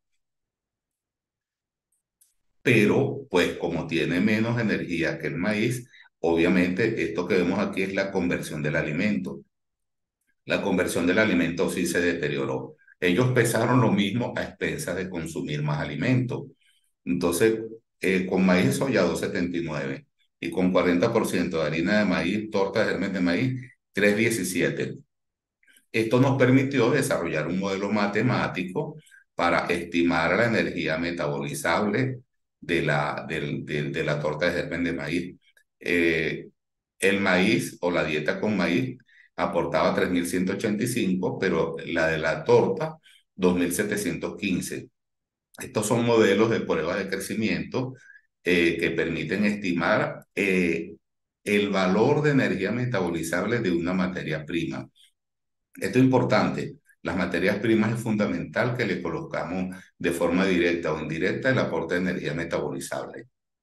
Pero, pues como tiene menos energía que el maíz, obviamente esto que vemos aquí es la conversión del alimento. La conversión del alimento sí se deterioró. Ellos pesaron lo mismo a expensas de consumir más alimento. Entonces, eh, con maíz soya dos setenta y nueve y con cuarenta por ciento de harina de maíz, torta de germen de maíz, tres diecisiete. Esto nos permitió desarrollar un modelo matemático para estimar la energía metabolizable de la, del- del- de la torta de germen de maíz. Eh, el maíz o la dieta con maíz aportaba tres mil ciento ochenta y cinco, pero la de la torta dos mil setecientos quince. Estos son modelos de prueba de crecimiento eh, que permiten estimar eh, el valor de energía metabolizable de una materia prima. Esto es importante. Las materias primas es fundamental que le colocamos de forma directa o indirecta el aporte de energía metabolizable.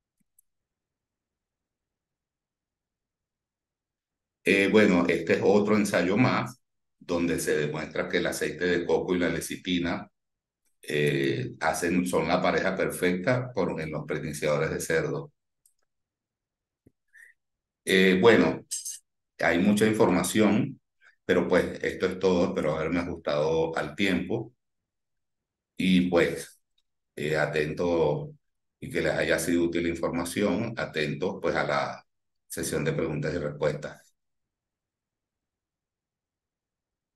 Eh, bueno, este es otro ensayo más donde se demuestra que el aceite de coco y la lecitina eh, hacen, son la pareja perfecta por, en los preiniciadores de cerdo. Eh, bueno, hay mucha información, pero pues esto es todo. Espero haberme ajustado al tiempo y pues eh, atento y que les haya sido útil la información, atentos pues a la sesión de preguntas y respuestas.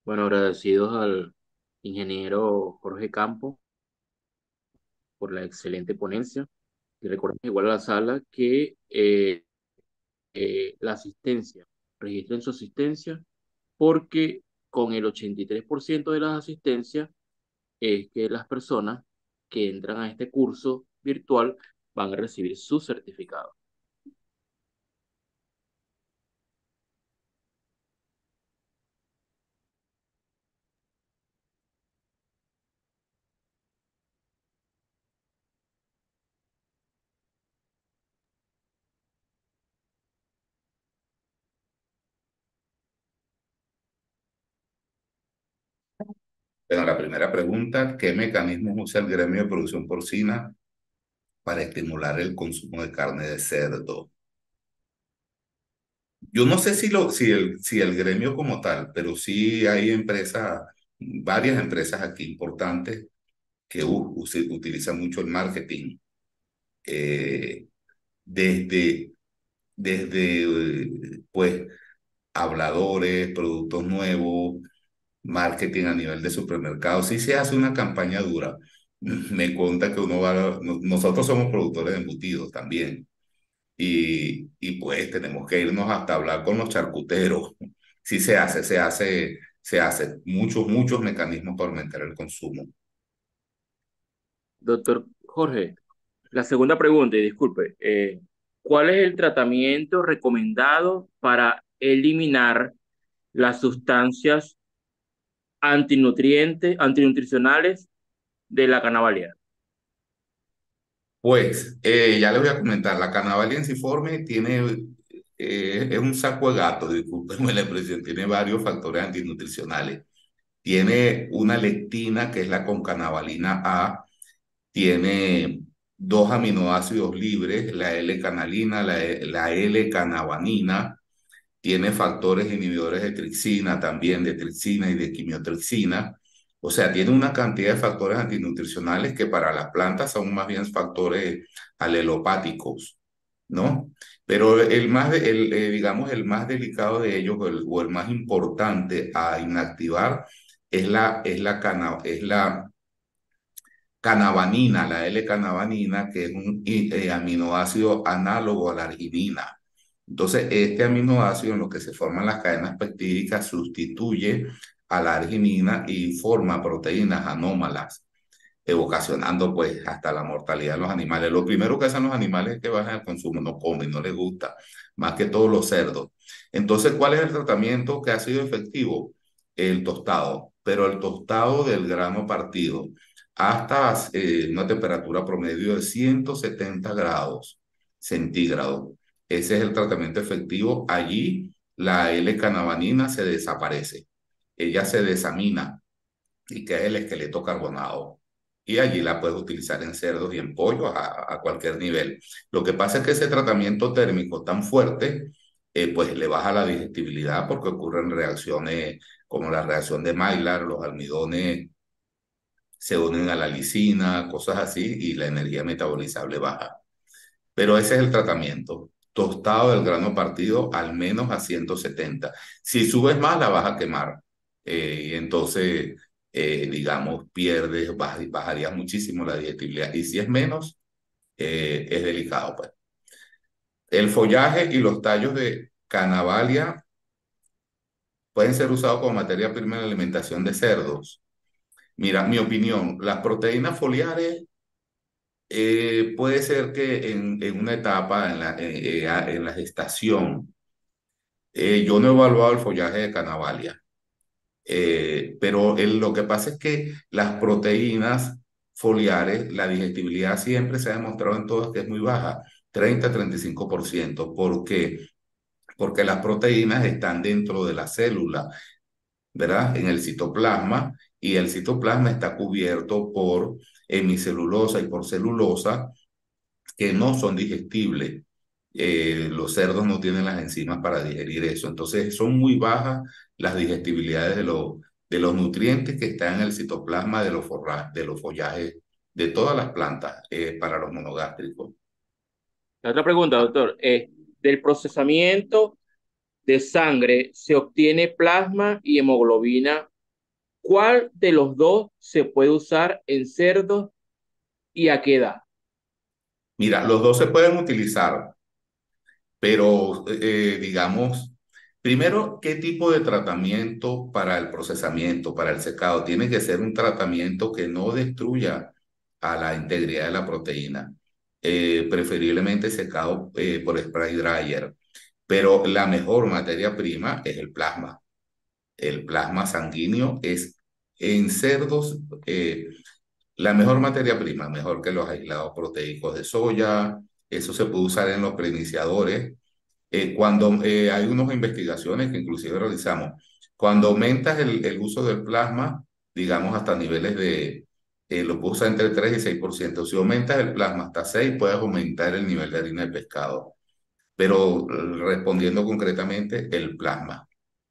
Bueno, agradecidos al ingeniero Jorge Campos por la excelente ponencia. Y recordemos igual a la sala que eh, eh, la asistencia, registren su asistencia porque con el ochenta y tres por ciento de las asistencias es que las personas que entran a este curso virtual van a recibir su certificado. Bueno, la primera pregunta, ¿qué mecanismos usa el gremio de producción porcina para estimular el consumo de carne de cerdo? Yo no sé si, lo, si, el, si el gremio como tal, pero sí hay empresas, varias empresas aquí importantes que u- usi- utilizan mucho el marketing, eh, desde, desde eh, pues, habladores, productos nuevos, marketing a nivel de supermercado. Sí se hace una campaña dura. Me conta que uno va, no- nosotros somos productores de embutidos también. Y, y pues tenemos que irnos hasta hablar con los charcuteros. Sí se hace, se hace, se hace muchos, muchos mecanismos para aumentar el consumo. Doctor Jorge, la segunda pregunta, y disculpe, eh, ¿cuál es el tratamiento recomendado para eliminar las sustancias antinutrientes, antinutricionales de la cannabis? Pues eh, ya les voy a comentar, la cannabidiensiforme tiene, eh, es un saco de gato, discúlpenme la expresión, tiene varios factores antinutricionales. Tiene una lectina que es la concannabalina A, tiene dos aminoácidos libres, la L-canalina, la, la L-canabanina, tiene factores inhibidores de tripsina también, de tripsina y de quimiotripsina. O sea, tiene una cantidad de factores antinutricionales que para las plantas son más bien factores alelopáticos, ¿no? Pero el más, de- el, eh, digamos, el más delicado de ellos o el, o el más importante a inactivar es la, es la, cana- es la canabanina, la L-canabanina, que es un i- eh, aminoácido análogo a la arginina. Entonces, este aminoácido en lo que se forman las cadenas peptídicas sustituye a la arginina y forma proteínas anómalas, eh, ocasionando pues hasta la mortalidad de los animales. Lo primero que hacen los animales es que bajan el consumo, no comen, no les gusta, más que todos los cerdos. Entonces, ¿cuál es el tratamiento que ha sido efectivo? El tostado, pero el tostado del grano partido hasta eh, una temperatura promedio de ciento setenta grados centígrados. Ese es el tratamiento efectivo. Allí la L-canabanina se desaparece. Ella se desamina y queda el esqueleto carbonado. Y allí la puedes utilizar en cerdos y en pollos a, a cualquier nivel. Lo que pasa es que ese tratamiento térmico tan fuerte, eh, pues le baja la digestibilidad porque ocurren reacciones como la reacción de Maillard, los almidones se unen a la lisina, cosas así, y la energía metabolizable baja. Pero ese es el tratamiento. Tostado del grano partido al menos a ciento setenta. Si subes más, la vas a quemar. Eh, y entonces, eh, digamos, pierdes, baj- bajarías muchísimo la digestibilidad. Y si es menos, eh, es delicado, pues. El follaje y los tallos de Canavalia pueden ser usados como materia prima en la alimentación de cerdos. Mira, mi opinión, las proteínas foliares eh, puede ser que en, en una etapa, en la, eh, eh, a- en la gestación, eh, yo no he evaluado el follaje de Canavalia, eh, pero el- lo que pasa es que las proteínas foliares, la digestibilidad siempre se ha demostrado en todas que es muy baja, treinta a treinta y cinco por ciento. ¿Por qué? Porque las proteínas están dentro de la célula, ¿verdad? En el citoplasma, y el citoplasma está cubierto por hemicelulosa y por celulosa que no son digestibles. Eh, los cerdos no tienen las enzimas para digerir eso. Entonces son muy bajas las digestibilidades de, los de los nutrientes que están en el citoplasma de los, forra, de los follajes de todas las plantas eh, para los monogástricos. La otra pregunta, doctor, es, del procesamiento de sangre se obtiene plasma y hemoglobina ¿Cuál de los dos se puede usar en cerdos y a qué edad? Mira, los dos se pueden utilizar, pero eh, digamos, primero, ¿qué tipo de tratamiento para el procesamiento, para el secado? Tiene que ser un tratamiento que no destruya a la integridad de la proteína. Eh, preferiblemente secado eh, por spray dryer, pero la mejor materia prima es el plasma. El plasma sanguíneo es en cerdos eh, la mejor materia prima, mejor que los aislados proteicos de soya. Eso se puede usar en los preiniciadores. Eh, cuando eh, hay unas investigaciones que inclusive realizamos, cuando aumentas el, el uso del plasma, digamos hasta niveles de, eh, lo puedes usar entre tres y seis por ciento. Si aumentas el plasma hasta seis, puedes aumentar el nivel de harina de pescado. Pero eh, respondiendo concretamente, el plasma.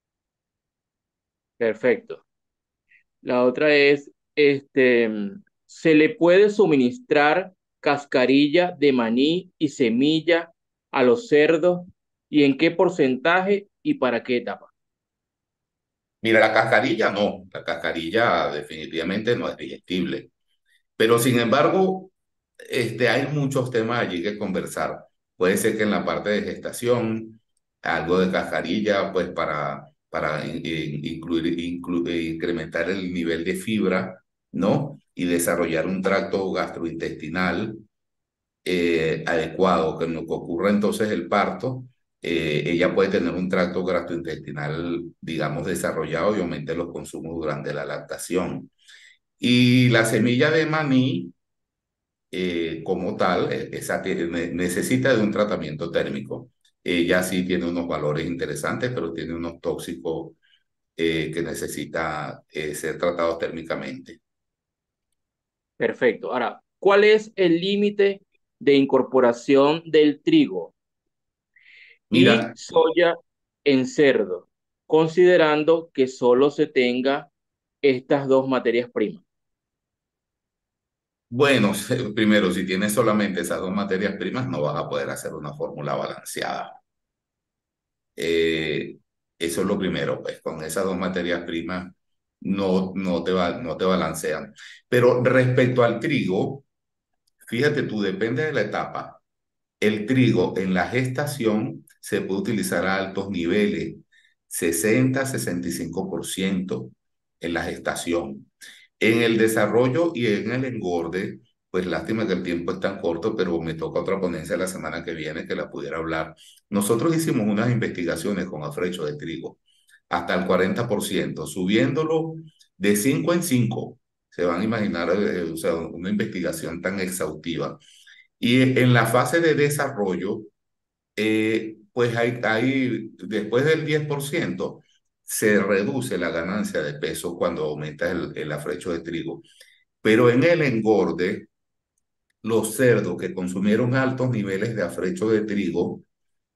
Perfecto. La otra es, este, ¿se le puede suministrar cascarilla de maní y semilla a los cerdos? ¿Y en qué porcentaje y para qué etapa? Mira, la cascarilla no, la cascarilla definitivamente no es digestible. Pero sin embargo, este, hay muchos temas allí que conversar. Puede ser que en la parte de gestación, algo de cascarilla, pues para, para in- in- incluir, inclu- eh, incrementar el nivel de fibra, ¿no? Y desarrollar un tracto gastrointestinal eh, adecuado, que no que ocurra entonces el parto, eh, ella puede tener un tracto gastrointestinal, digamos, desarrollado y aumente los consumos durante la lactación. Y la semilla de maní, eh, como tal, eh, esa tiene- ne- necesita de un tratamiento térmico. Ella sí tiene unos valores interesantes, pero tiene unos tóxicos eh, que necesita eh, ser tratados térmicamente. Perfecto. Ahora, ¿cuál es el límite de incorporación del trigo y Mira, soya en cerdo, considerando que solo se tenga estas dos materias primas? bueno, primero, si tienes solamente esas dos materias primas, no vas a poder hacer una fórmula balanceada. Eh, Eso es lo primero, pues con esas dos materias primas no, no te va, no te balancean. Pero respecto al trigo, fíjate tú, depende de la etapa. El trigo en la gestación se puede utilizar a altos niveles, sesenta, sesenta y cinco por ciento en la gestación. En el desarrollo y en el engorde, pues lástima que el tiempo es tan corto, pero me toca otra ponencia la semana que viene que la pudiera hablar. Nosotros hicimos unas investigaciones con afrecho de trigo, hasta el cuarenta por ciento, subiéndolo de cinco en cinco. Se van a imaginar, eh, o sea, una investigación tan exhaustiva. Y en la fase de desarrollo, eh, pues hay, hay, después del diez por ciento se reduce la ganancia de peso cuando aumenta el, el afrecho de trigo. Pero en el engorde, los cerdos que consumieron altos niveles de afrecho de trigo,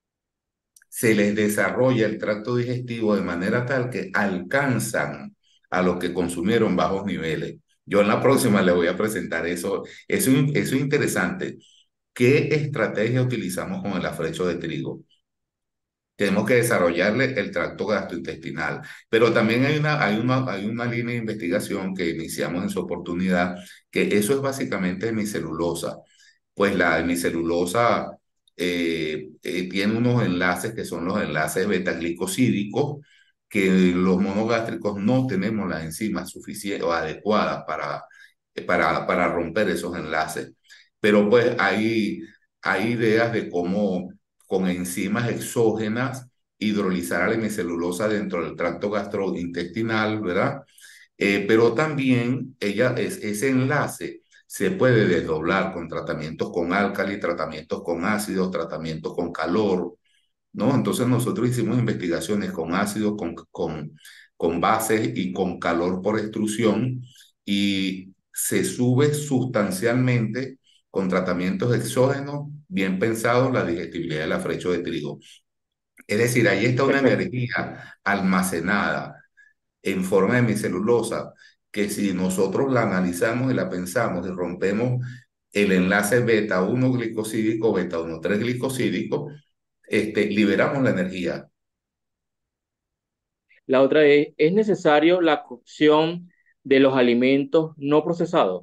se les desarrolla el tracto digestivo de manera tal que alcanzan a los que consumieron bajos niveles. Yo en la próxima le voy a presentar eso. Eso, eso es interesante. ¿Qué estrategia utilizamos con el afrecho de trigo? Tenemos que desarrollarle el tracto gastrointestinal, pero también hay una, hay una, hay una línea de investigación que iniciamos en su oportunidad, que eso es básicamente hemicelulosa. Pues la hemicelulosa eh, eh, tiene unos enlaces que son los enlaces betaglicosídicos, que los monogástricos no tenemos las enzimas suficientes o adecuadas para, para, para romper esos enlaces. Pero pues hay, hay ideas de cómo con enzimas exógenas hidrolizar a la hemicelulosa dentro del tracto gastrointestinal, ¿verdad? Eh, pero también ella, es, ese enlace se puede desdoblar con tratamientos con álcali, tratamientos con ácidos, tratamientos con calor, ¿no? Entonces nosotros hicimos investigaciones con ácidos, con, con, con bases y con calor por extrusión y se sube sustancialmente con tratamientos exógenos bien pensados la digestibilidad del afrecho de trigo. Es decir, ahí está una Perfecto. energía almacenada en forma de hemicelulosa que si nosotros la analizamos y la pensamos y rompemos el enlace beta uno glicosídico, beta uno tres glicosídico, este, liberamos la energía. La otra es, ¿es necesario la cocción de los alimentos no procesados?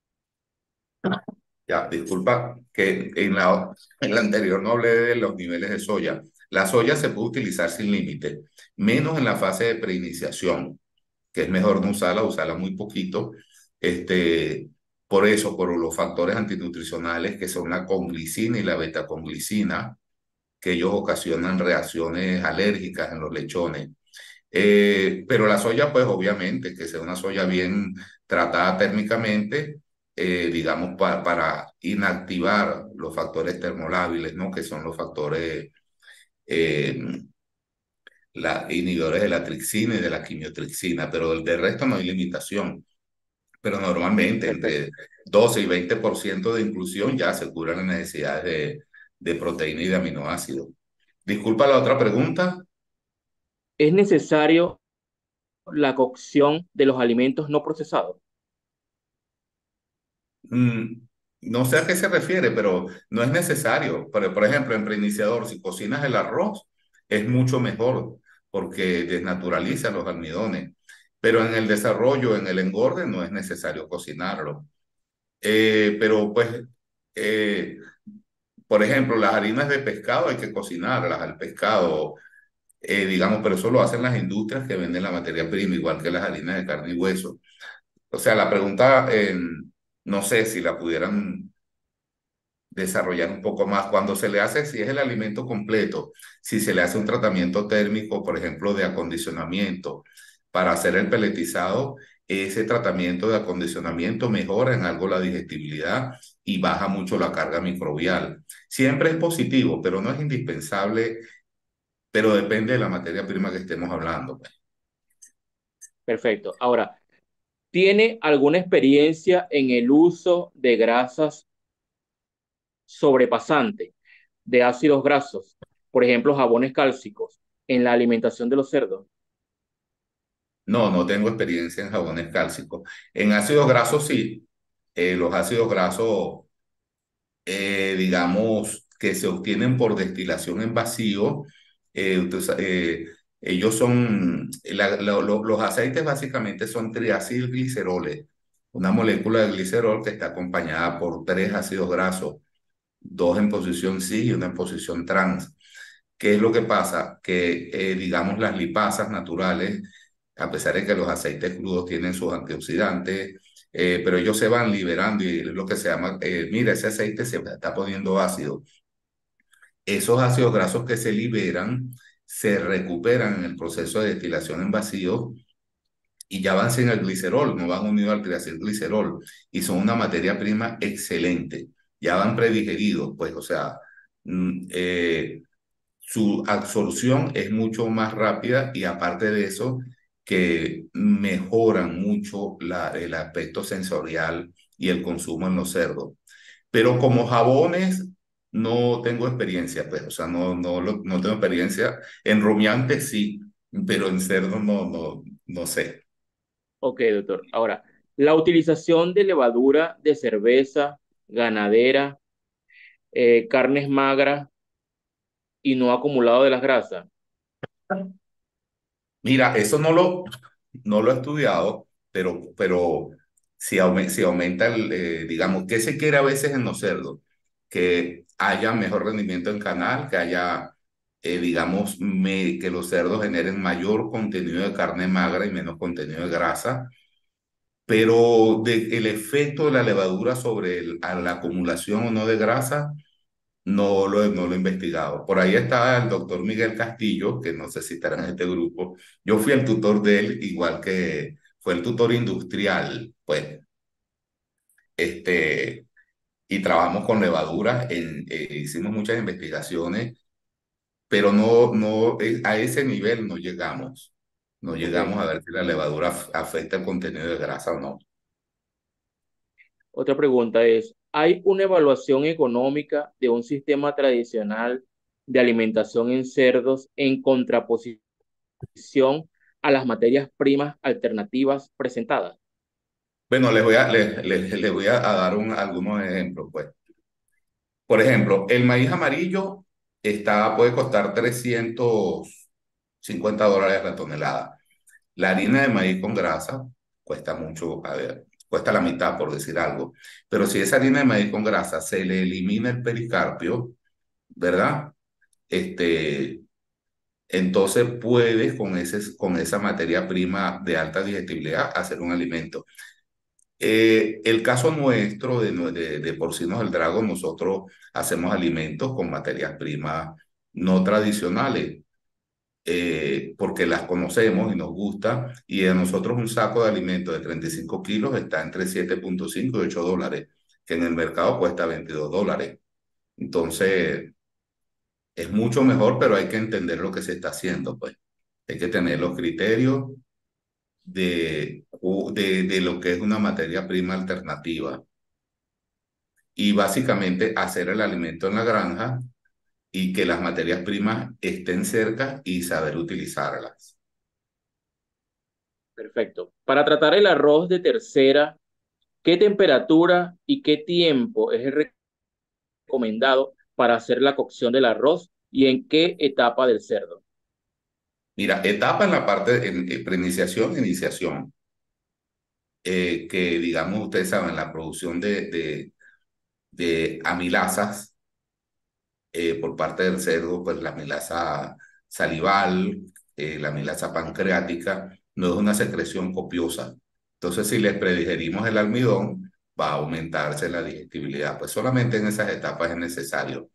Ya, disculpa que en la, en la anterior no hablé de los niveles de soya. La soya se puede utilizar sin límite, menos en la fase de preiniciación, que es mejor no usarla, usarla muy poquito. Este, por eso, por los factores antinutricionales que son la conglicina y la betaconglicina, que ellos ocasionan reacciones alérgicas en los lechones. Eh, pero la soya, pues obviamente, que sea una soya bien tratada térmicamente, eh, digamos, pa- para inactivar los factores termolábiles, ¿no? Que son los factores eh, la, inhibidores de la trixina y de la quimiotrixina, pero del, del resto no hay limitación. Pero normalmente Perfecto. entre doce y veinte por ciento de inclusión ya se cubren las necesidades de, de proteína y de aminoácidos. Disculpa la otra pregunta. ¿Es necesario la cocción de los alimentos no procesados? Mm, no sé a qué se refiere, pero no es necesario. Por, por ejemplo, en preiniciador, si cocinas el arroz, es mucho mejor porque desnaturaliza los almidones. Pero en el desarrollo, en el engorde, no es necesario cocinarlo. Eh, pero pues, eh, por ejemplo, las harinas de pescado hay que cocinarlas al pescado, eh, digamos, pero eso lo hacen las industrias que venden la materia prima, igual que las harinas de carne y hueso. O sea, la pregunta, eh, no sé si la pudieran desarrollar un poco más. Cuando se le hace, si es el alimento completo, si se le hace un tratamiento térmico, por ejemplo, de acondicionamiento para hacer el peletizado, ese tratamiento de acondicionamiento mejora en algo la digestibilidad y baja mucho la carga microbial. Siempre es positivo, pero no es indispensable, pero depende de la materia prima que estemos hablando, pues. Perfecto. Ahora, ¿tiene alguna experiencia en el uso de grasas sobrepasantes, de ácidos grasos, por ejemplo, jabones cálcicos, en la alimentación de los cerdos? No, no tengo experiencia en jabones cálcicos. En ácidos grasos sí. Eh, los ácidos grasos eh, digamos, que se obtienen por destilación en vacío. Eh, entonces, eh, ellos son, la- la- lo- los aceites básicamente son triacilgliceroles, una molécula de glicerol que está acompañada por tres ácidos grasos, dos en posición cis y una en posición trans. ¿Qué es lo que pasa? Que, eh, digamos, las lipasas naturales, a pesar de que los aceites crudos tienen sus antioxidantes, eh, pero ellos se van liberando y es lo que se llama, eh, mira, ese aceite se está poniendo ácido. Esos ácidos grasos que se liberan se recuperan en el proceso de destilación en vacío y ya van sin el glicerol, no van unidos al triacilglicerol y son una materia prima excelente. Ya van predigeridos, pues, o sea, mm, eh, su absorción es mucho más rápida y aparte de eso, que mejoran mucho la, el aspecto sensorial y el consumo en los cerdos. Pero como jabones no tengo experiencia, pues, o sea, no, no, lo- no tengo experiencia. En rumiantes sí, pero en cerdos no, no, no sé. Ok, doctor. Ahora, la utilización de levadura de cerveza, ganadera, eh, carnes magras y no acumulado de las grasas. Mira, eso no lo, no lo he estudiado, pero, pero si, aume- si aumenta el, eh, digamos, ¿qué se quiere a veces en los cerdos? Que haya mejor rendimiento en canal, que haya, eh, digamos, me- que los cerdos generen mayor contenido de carne magra y menos contenido de grasa, pero de, el efecto de la levadura sobre el- a la acumulación o no de grasa, no lo, he- no lo he investigado. Por ahí está el doctor Miguel Castillo, que no sé si estará en este grupo. Yo fui el tutor de él, igual que fue el tutor industrial, pues, este, y trabajamos con levaduras, en, eh, hicimos muchas investigaciones, pero no, no, eh, a ese nivel no llegamos. No llegamos Ok. a ver si la levadura af- afecta el contenido de grasa o no. Otra pregunta es, ¿hay una evaluación económica de un sistema tradicional de alimentación en cerdos en contraposición a las materias primas alternativas presentadas? Bueno, les voy a, les, les- les voy a, a dar un- algunos ejemplos, pues. Por ejemplo, el maíz amarillo está, puede costar trescientos cincuenta dólares la tonelada. La harina de maíz con grasa cuesta mucho, a ver, cuesta la mitad por decir algo, pero si esa harina de maíz con grasa se le elimina el pericarpio, ¿verdad? Este, entonces puedes con, ese, con esa materia prima de alta digestibilidad hacer un alimento. Eh, el caso nuestro de, nue- de, de Porcinos del Drago, nosotros hacemos alimentos con materias primas no tradicionales, eh, porque las conocemos y nos gusta, y a nosotros un saco de alimentos de treinta y cinco kilos está entre siete punto cinco y ocho dólares, que en el mercado cuesta veintidós dólares. Entonces, es mucho mejor, pero hay que entender lo que se está haciendo, pues. Hay que tener los criterios de, de, de lo que es una materia prima alternativa y básicamente hacer el alimento en la granja y que las materias primas estén cerca y saber utilizarlas. Perfecto. Para tratar el arroz de tercera, ¿qué temperatura y qué tiempo es el recomendado para hacer la cocción del arroz y en qué etapa del cerdo? Mira, etapa en la parte en, en preiniciación, iniciación, eh, que digamos, ustedes saben, la producción de, de, de amilasas eh, por parte del cerdo, pues la amilasa salival, eh, la amilasa pancreática, no es una secreción copiosa. Entonces, si les predigerimos el almidón, va a aumentarse la digestibilidad. Pues solamente en esas etapas es necesario.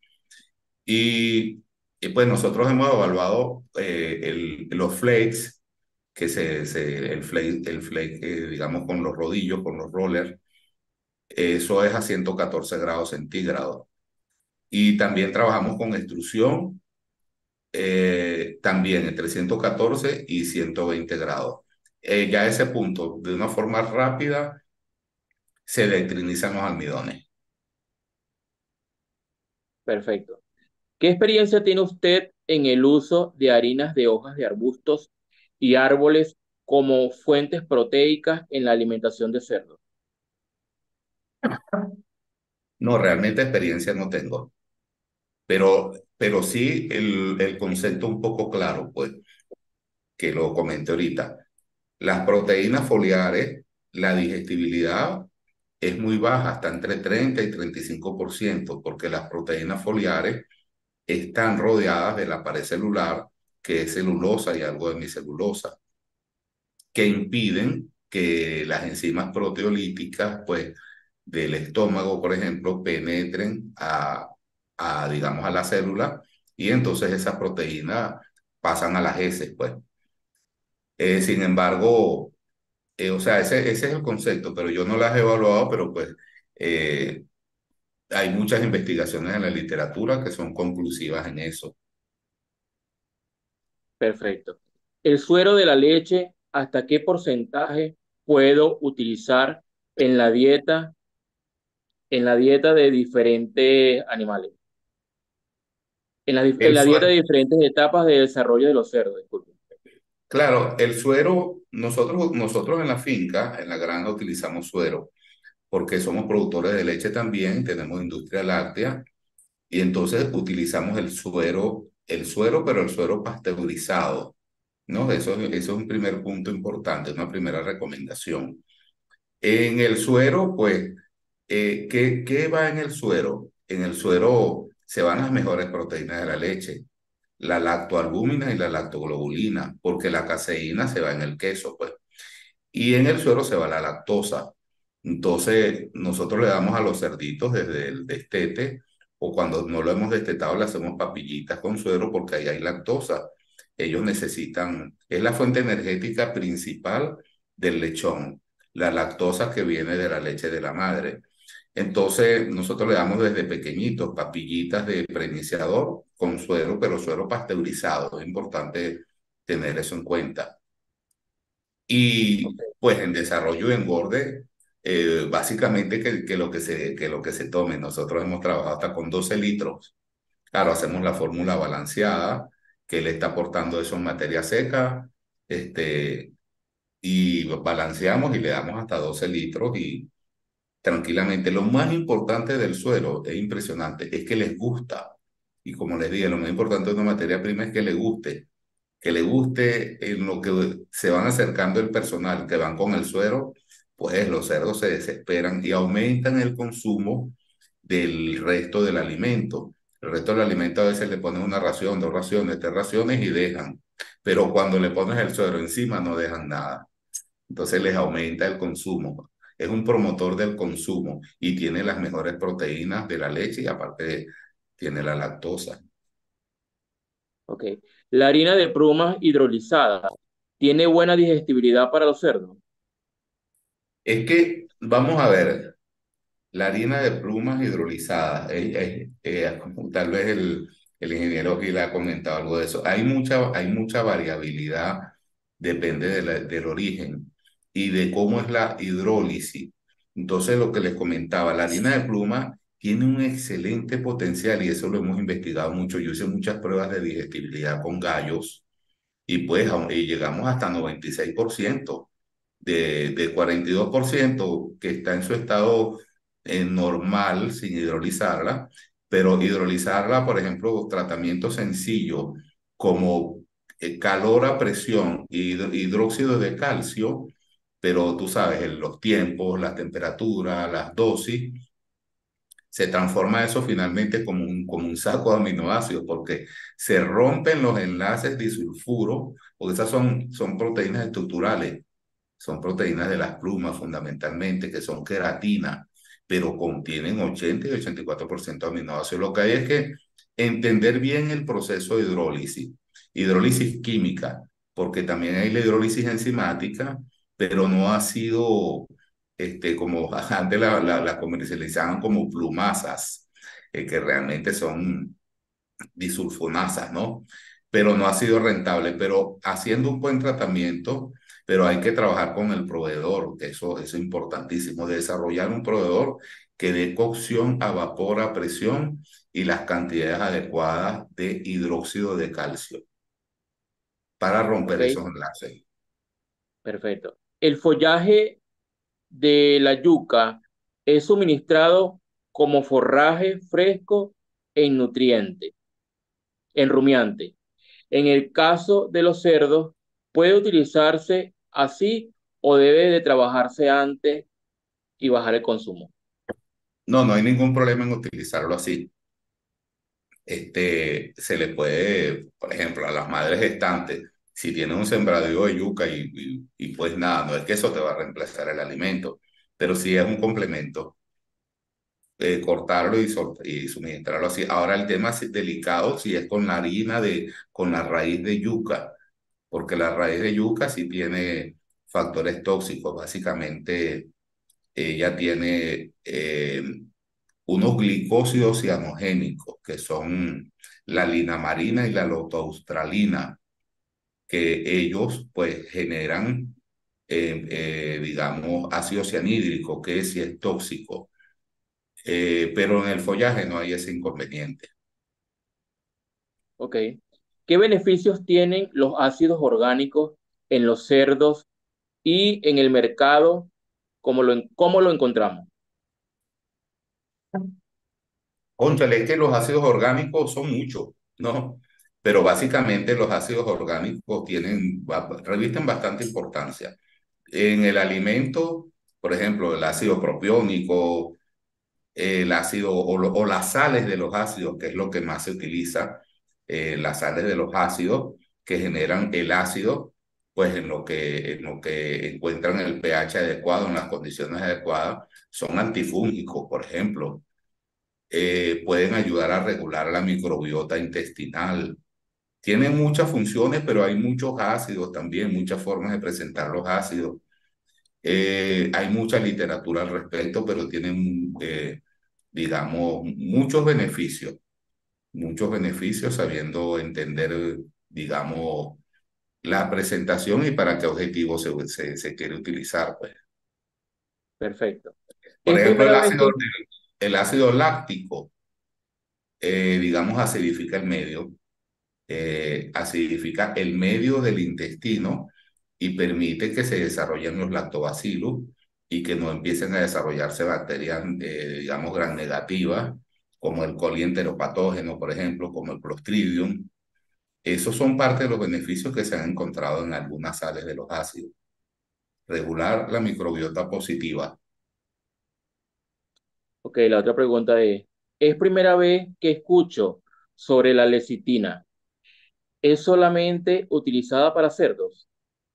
Y, y pues nosotros hemos evaluado eh, el, los flakes, que se, se, el flake, el flake eh, digamos, con los rodillos, con los rollers, eso es a ciento catorce grados centígrados. Y también trabajamos con extrusión, eh, también entre ciento catorce y ciento veinte grados. Eh, ya a ese punto, de una forma rápida, se electrinizan los almidones. Perfecto. ¿Qué experiencia tiene usted en el uso de harinas de hojas de arbustos y árboles como fuentes proteicas en la alimentación de cerdo? No, realmente experiencia no tengo, pero, pero sí el, el concepto un poco claro, pues, que lo comenté ahorita. Las proteínas foliares, la digestibilidad es muy baja, está entre treinta y treinta y cinco por ciento, porque las proteínas foliares están rodeadas de la pared celular, que es celulosa y algo de hemicelulosa, que impiden que las enzimas proteolíticas, pues, del estómago, por ejemplo, penetren a, a digamos, a la célula y entonces esas proteínas pasan a las heces, pues. Eh, sin embargo, eh, o sea, ese, ese es el concepto, pero yo no las he evaluado, pero pues eh, hay muchas investigaciones en la literatura que son conclusivas en eso. Perfecto. El suero de la leche, ¿hasta qué porcentaje puedo utilizar en la dieta, en la dieta de diferentes animales? En la, dif- en El la dieta de suero, diferentes etapas de desarrollo de los cerdos, disculpe. claro, el suero, nosotros, nosotros en la finca, en la granja, utilizamos suero porque somos productores de leche también, tenemos industria láctea y entonces utilizamos el suero, el suero, pero el suero pasteurizado, ¿no? Eso, eso es un primer punto importante, una primera recomendación. En el suero, pues, eh, ¿qué, qué va en el suero? En el suero se van las mejores proteínas de la leche, la lactoalbúmina y la lactoglobulina, porque la caseína se va en el queso, pues. Y en el suero se va la lactosa. Entonces, nosotros le damos a los cerditos desde el destete, o cuando no lo hemos destetado, le hacemos papillitas con suero porque ahí hay lactosa. Ellos necesitan, es la fuente energética principal del lechón, la lactosa que viene de la leche de la madre. Entonces, nosotros le damos desde pequeñitos papillitas de preiniciador con suero, pero suero pasteurizado. Es importante tener eso en cuenta. Ok, Y pues en desarrollo y engorde, eh, básicamente que, que, lo que se, que lo que se tome. Nosotros hemos trabajado hasta con doce litros. Claro, hacemos la fórmula balanceada, que le está aportando eso en materia seca, este, y balanceamos y le damos hasta doce litros y tranquilamente. Lo más importante del suelo, es impresionante, es que les gusta. Y como les dije, lo más importante de una materia prima es que le guste. que le guste, en lo que se van acercando el personal, que van con el suero, pues los cerdos se desesperan y aumentan el consumo del resto del alimento. El resto del alimento a veces le ponen una ración, dos raciones, tres raciones y dejan. Pero cuando le pones el suero encima no dejan nada. Entonces les aumenta el consumo. Es un promotor del consumo y tiene las mejores proteínas de la leche y aparte tiene la lactosa. Ok. La harina de plumas hidrolizada tiene buena digestibilidad para los cerdos. Es que, vamos a ver, la harina de plumas hidrolizada, eh, eh, eh, tal vez el, el ingeniero Gil ha comentado algo de eso. Hay mucha, hay mucha variabilidad, depende de la- del origen y de cómo es la hidrólisis. Entonces, lo que les comentaba, la harina de pluma tiene un excelente potencial y eso lo hemos investigado mucho. Yo hice muchas pruebas de digestibilidad con gallos y pues aún- y llegamos hasta noventa y seis por ciento de, de cuarenta y dos por ciento que está en su estado eh, normal sin hidrolizarla, pero hidrolizarla, por ejemplo, tratamiento sencillo como eh, calor a presión y hid- hidróxido de calcio, pero tú sabes, en los tiempos, la temperatura, las dosis, se transforma eso finalmente como un, como un saco de aminoácidos, porque se rompen los enlaces disulfuro, porque esas son, son proteínas estructurales, son proteínas de las plumas fundamentalmente, que son queratina, pero contienen ochenta y ochenta y cuatro por ciento de aminoácidos. Lo que hay es que entender bien el proceso de hidrólisis, hidrólisis química, porque también hay la hidrólisis enzimática, pero no ha sido este, como antes la, la, la comercializaban como plumasas, eh, que realmente son disulfonasas, ¿no? Pero no ha sido rentable, pero haciendo un buen tratamiento, pero hay que trabajar con el proveedor, que eso, eso es importantísimo, de desarrollar un proveedor que dé cocción a vapor a presión y las cantidades adecuadas de hidróxido de calcio para romper Ok, esos enlaces. perfecto. El follaje de la yuca es suministrado como forraje fresco en nutriente, en rumiante. En el caso de los cerdos, puede utilizarse así o debe de trabajarse antes y bajar el consumo. No, no hay ningún problema en utilizarlo así. Este, se le puede, por ejemplo, a las madres gestantes, si tienen un sembradío de yuca y, y, y pues nada, no es que eso te va a reemplazar el alimento, pero sí es un complemento, eh, cortarlo y, sol- y suministrarlo así. Ahora el tema es delicado si es con la harina de, con la raíz de yuca, porque la raíz de yuca sí tiene factores tóxicos, básicamente ella tiene eh, unos glicósidos cianogénicos, que son la linamarina y la lotaustralina, que ellos pues generan, eh, eh, digamos, ácido cianhídrico, que sí es tóxico, eh, pero en el follaje no hay ese inconveniente. ¿Ok? ¿Qué beneficios tienen los ácidos orgánicos en los cerdos y en el mercado? ¿Cómo lo, en- cómo lo encontramos? Cónchale, es que los ácidos orgánicos son muchos, ¿no? Pero básicamente los ácidos orgánicos tienen, ba- revisten bastante importancia. En el alimento, por ejemplo, el ácido propiónico, el ácido o, lo- o las sales de los ácidos, que es lo que más se utiliza, eh, las sales de los ácidos que generan el ácido, pues en lo que, en lo que encuentran el pH adecuado, en las condiciones adecuadas, son antifúngicos, por ejemplo. Eh, pueden ayudar a regular la microbiota intestinal. Tienen muchas funciones, pero hay muchos ácidos también, muchas formas de presentar los ácidos. Eh, hay mucha literatura al respecto, pero tienen, eh, digamos, muchos beneficios, muchos beneficios sabiendo entender, digamos, la presentación y para qué objetivo se, se, se quiere utilizar, pues. Perfecto. Por Es ejemplo, el primera vez ácido, que... el ácido láctico, eh, digamos, acidifica el medio, eh, acidifica el medio del intestino y permite que se desarrollen los lactobacillus y que no empiecen a desarrollarse bacterias, eh, digamos, gram negativas, como el coli enteropatógeno, por ejemplo, como el Clostridium. Esos son parte de los beneficios que se han encontrado en algunas sales de los ácidos. Regular la microbiota positiva. Ok, la otra pregunta es, ¿es primera vez que escucho sobre la lecitina? ¿Es solamente utilizada para cerdos?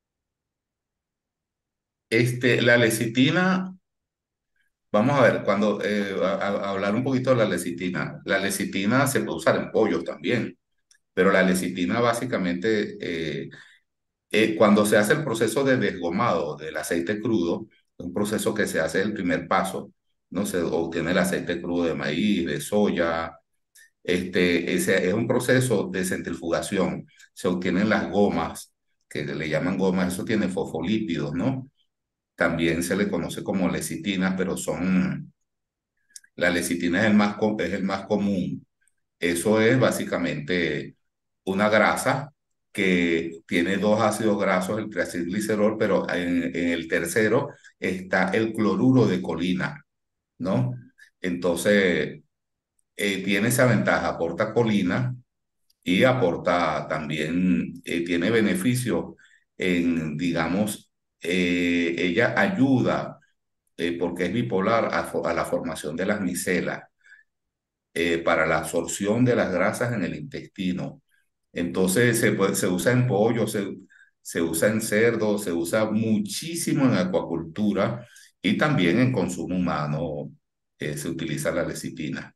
Este, la lecitina, vamos a ver, cuando eh, a, a- hablar un poquito de la lecitina. La lecitina se puede usar en pollos también, pero la lecitina básicamente, eh, eh, cuando se hace el proceso de desgomado del aceite crudo, un proceso que se hace el primer paso, no se obtiene el aceite crudo de maíz, de soya. Este, ese es un proceso de centrifugación. Se obtienen las gomas, que le llaman gomas, eso tiene fosfolípidos, ¿no? También se le conoce como lecitina, pero son, la lecitina es el más, co- es el más común. Eso es básicamente una grasa que tiene dos ácidos grasos, el triacilglicerol, pero en, en el tercero está el cloruro de colina, ¿no? Entonces, eh, tiene esa ventaja, aporta colina y aporta también, eh, tiene beneficios en, digamos, eh, ella ayuda, eh, porque es bipolar, a, fo- a la formación de las micelas, eh, para la absorción de las grasas en el intestino. Entonces se, puede- se usa en pollo, se, se usa en cerdo, se usa muchísimo en acuacultura y también en consumo humano, eh, se utiliza la lecitina.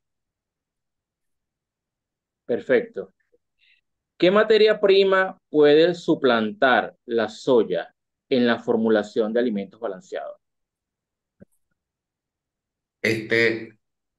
Perfecto. ¿Qué materia prima puede suplantar la soya en la formulación de alimentos balanceados? Este,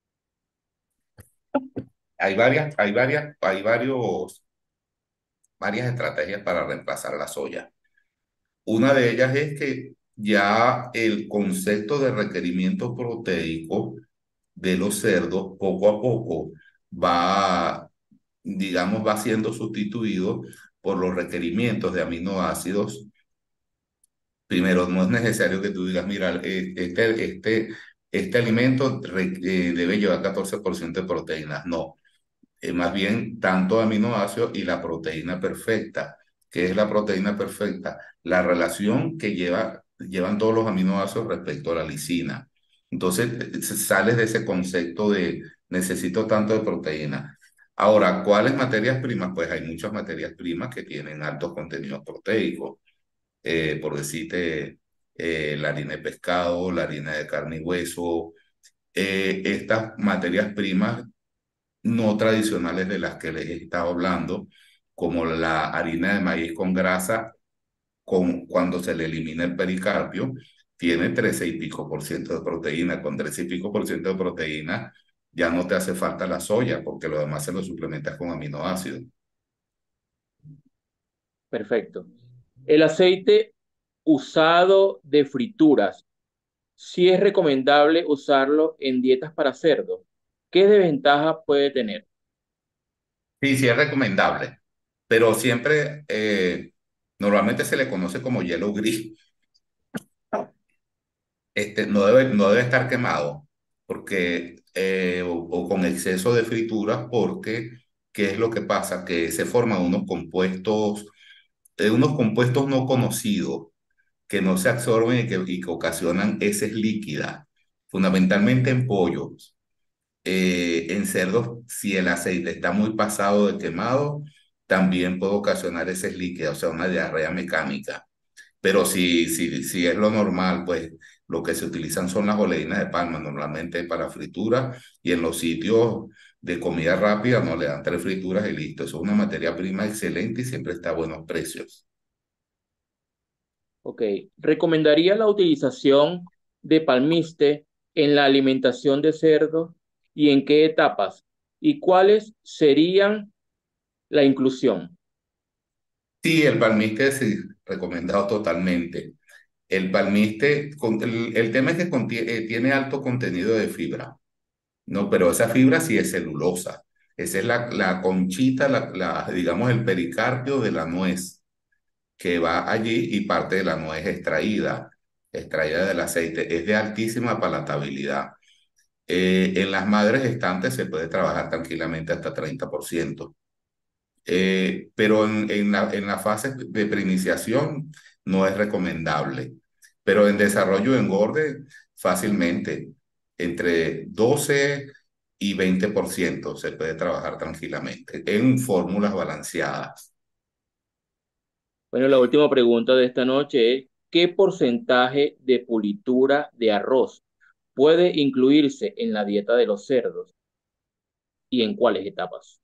hay varias, hay varias, hay varios, varias estrategias para reemplazar la soya. Una de ellas es que ya el concepto de requerimiento proteico de los cerdos poco a poco va, digamos, va siendo sustituido por los requerimientos de aminoácidos. Primero, no es necesario que tú digas, mira, eh, este, este, este alimento re- eh, debe llevar catorce por ciento de proteínas. No, eh, más bien tanto aminoácidos y la proteína perfecta. ¿Qué es la proteína perfecta? La relación que lleva, llevan todos los aminoácidos respecto a la lisina. Entonces, eh, sales de ese concepto de necesito tanto de proteína. Ahora, ¿cuáles materias primas? Pues hay muchas materias primas que tienen altos contenidos proteicos. Eh, por decirte, eh, la harina de pescado, la harina de carne y hueso. Eh, estas materias primas no tradicionales de las que les he estado hablando, como la harina de maíz con grasa, con, cuando se le elimina el pericarpio, tiene trece y pico por ciento de proteína. Con trece y pico por ciento de proteína ya no te hace falta la soya, porque lo demás se lo suplementas con aminoácidos. Perfecto. El aceite usado de frituras, ¿sí es recomendable usarlo en dietas para cerdos? ¿Qué desventajas puede tener? Sí, sí es recomendable, pero siempre, eh, normalmente se le conoce como hielo gris. Este, no debe, no debe estar quemado porque, eh, o, o con exceso de frituras, porque ¿qué es lo que pasa? Que se forman unos compuestos, eh, unos compuestos no conocidos que no se absorben y que, y que ocasionan heces líquidas, fundamentalmente en pollos. Eh, en cerdos, si el aceite está muy pasado de quemado, también puede ocasionar heces líquidas, o sea, una diarrea mecánica. Pero si, si, si es lo normal, pues lo que se utilizan son las oleínas de palma, normalmente para fritura, y en los sitios de comida rápida no le dan tres frituras y listo. Eso es una materia prima excelente y siempre está a buenos precios. Ok. ¿Recomendaría la utilización de palmiste en la alimentación de cerdos y en qué etapas? ¿Y cuáles serían la inclusión? Sí, el palmiste sí, recomendado totalmente. El palmiste, con- el, el tema es que contie- eh, tiene alto contenido de fibra, ¿no? Pero esa fibra sí es celulosa. Esa es la, la conchita, la, la, digamos, el pericarpio de la nuez, que va allí y parte de la nuez extraída, extraída del aceite. Es de altísima palatabilidad. Eh, en las madres gestantes se puede trabajar tranquilamente hasta treinta por ciento. Eh, pero en, en la, en la fase de preiniciación no es recomendable. Pero en desarrollo de engorde, fácilmente, entre doce y veinte por ciento se puede trabajar tranquilamente en fórmulas balanceadas. Bueno, la última pregunta de esta noche es, ¿qué porcentaje de pulitura de arroz puede incluirse en la dieta de los cerdos y en cuáles etapas?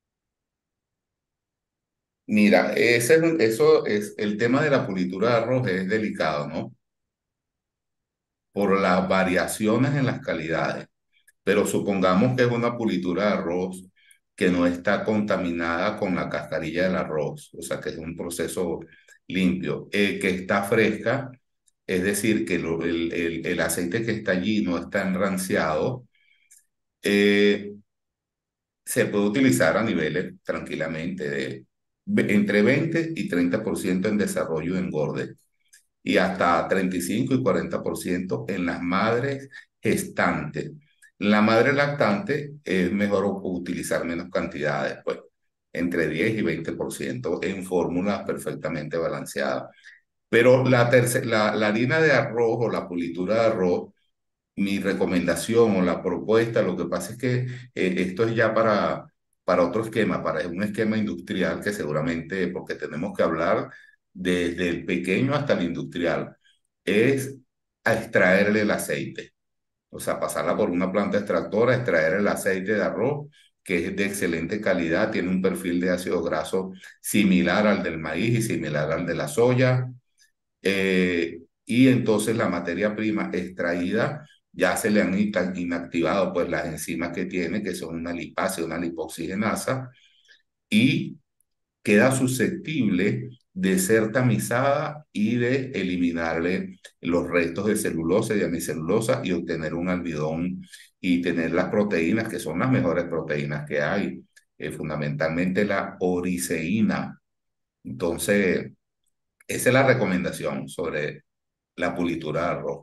Mira, ese es un- eso es el tema de la pulitura de arroz es delicado, ¿no? Por las variaciones en las calidades. Pero supongamos que es una pulitura de arroz que no está contaminada con la cascarilla del arroz, o sea que es un proceso limpio, eh, que está fresca, es decir, que lo- el, el- el aceite que está allí no está enranciado, eh, se puede utilizar a niveles tranquilamente de ve- entre veinte y treinta por ciento en desarrollo de engorde y hasta treinta y cinco y cuarenta por ciento en las madres gestantes. La madre lactante es mejor u- utilizar menos cantidades, pues entre diez y veinte por ciento en fórmulas perfectamente balanceadas. Pero la, terce- la, la harina de arroz o la pulitura de arroz, mi recomendación o la propuesta, lo que pasa es que eh, esto es ya para, para otro esquema, para un esquema industrial que seguramente, porque tenemos que hablar desde el pequeño hasta el industrial, es a extraerle el aceite. O sea, pasarla por una planta extractora, extraer el aceite de arroz, que es de excelente calidad, tiene un perfil de ácido graso similar al del maíz y similar al de la soya, eh, y entonces la materia prima extraída ya se le han ina- inactivado pues las enzimas que tiene, que son una lipasa y una lipoxigenasa, y queda susceptible de ser tamizada y de eliminarle los restos de celulosa y de hemicelulosa y obtener un almidón y tener las proteínas que son las mejores proteínas que hay, eh, fundamentalmente la oriceína. Entonces, esa es la recomendación sobre la pulitura de arroz.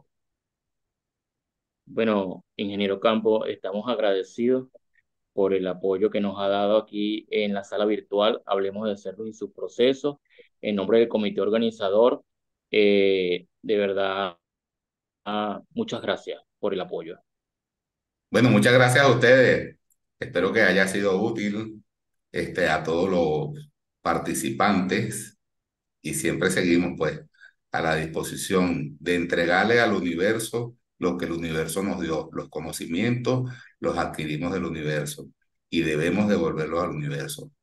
Bueno, ingeniero Campo, estamos agradecidos por el apoyo que nos ha dado aquí en la sala virtual. Hablemos de cerdos y sus procesos. En nombre del comité organizador, eh, de verdad, ah, muchas gracias por el apoyo. Bueno, muchas gracias a ustedes. Espero que haya sido útil este, a todos los participantes y siempre seguimos pues a la disposición de entregarle al universo lo que el universo nos dio, los conocimientos los adquirimos del universo y debemos devolverlos al universo.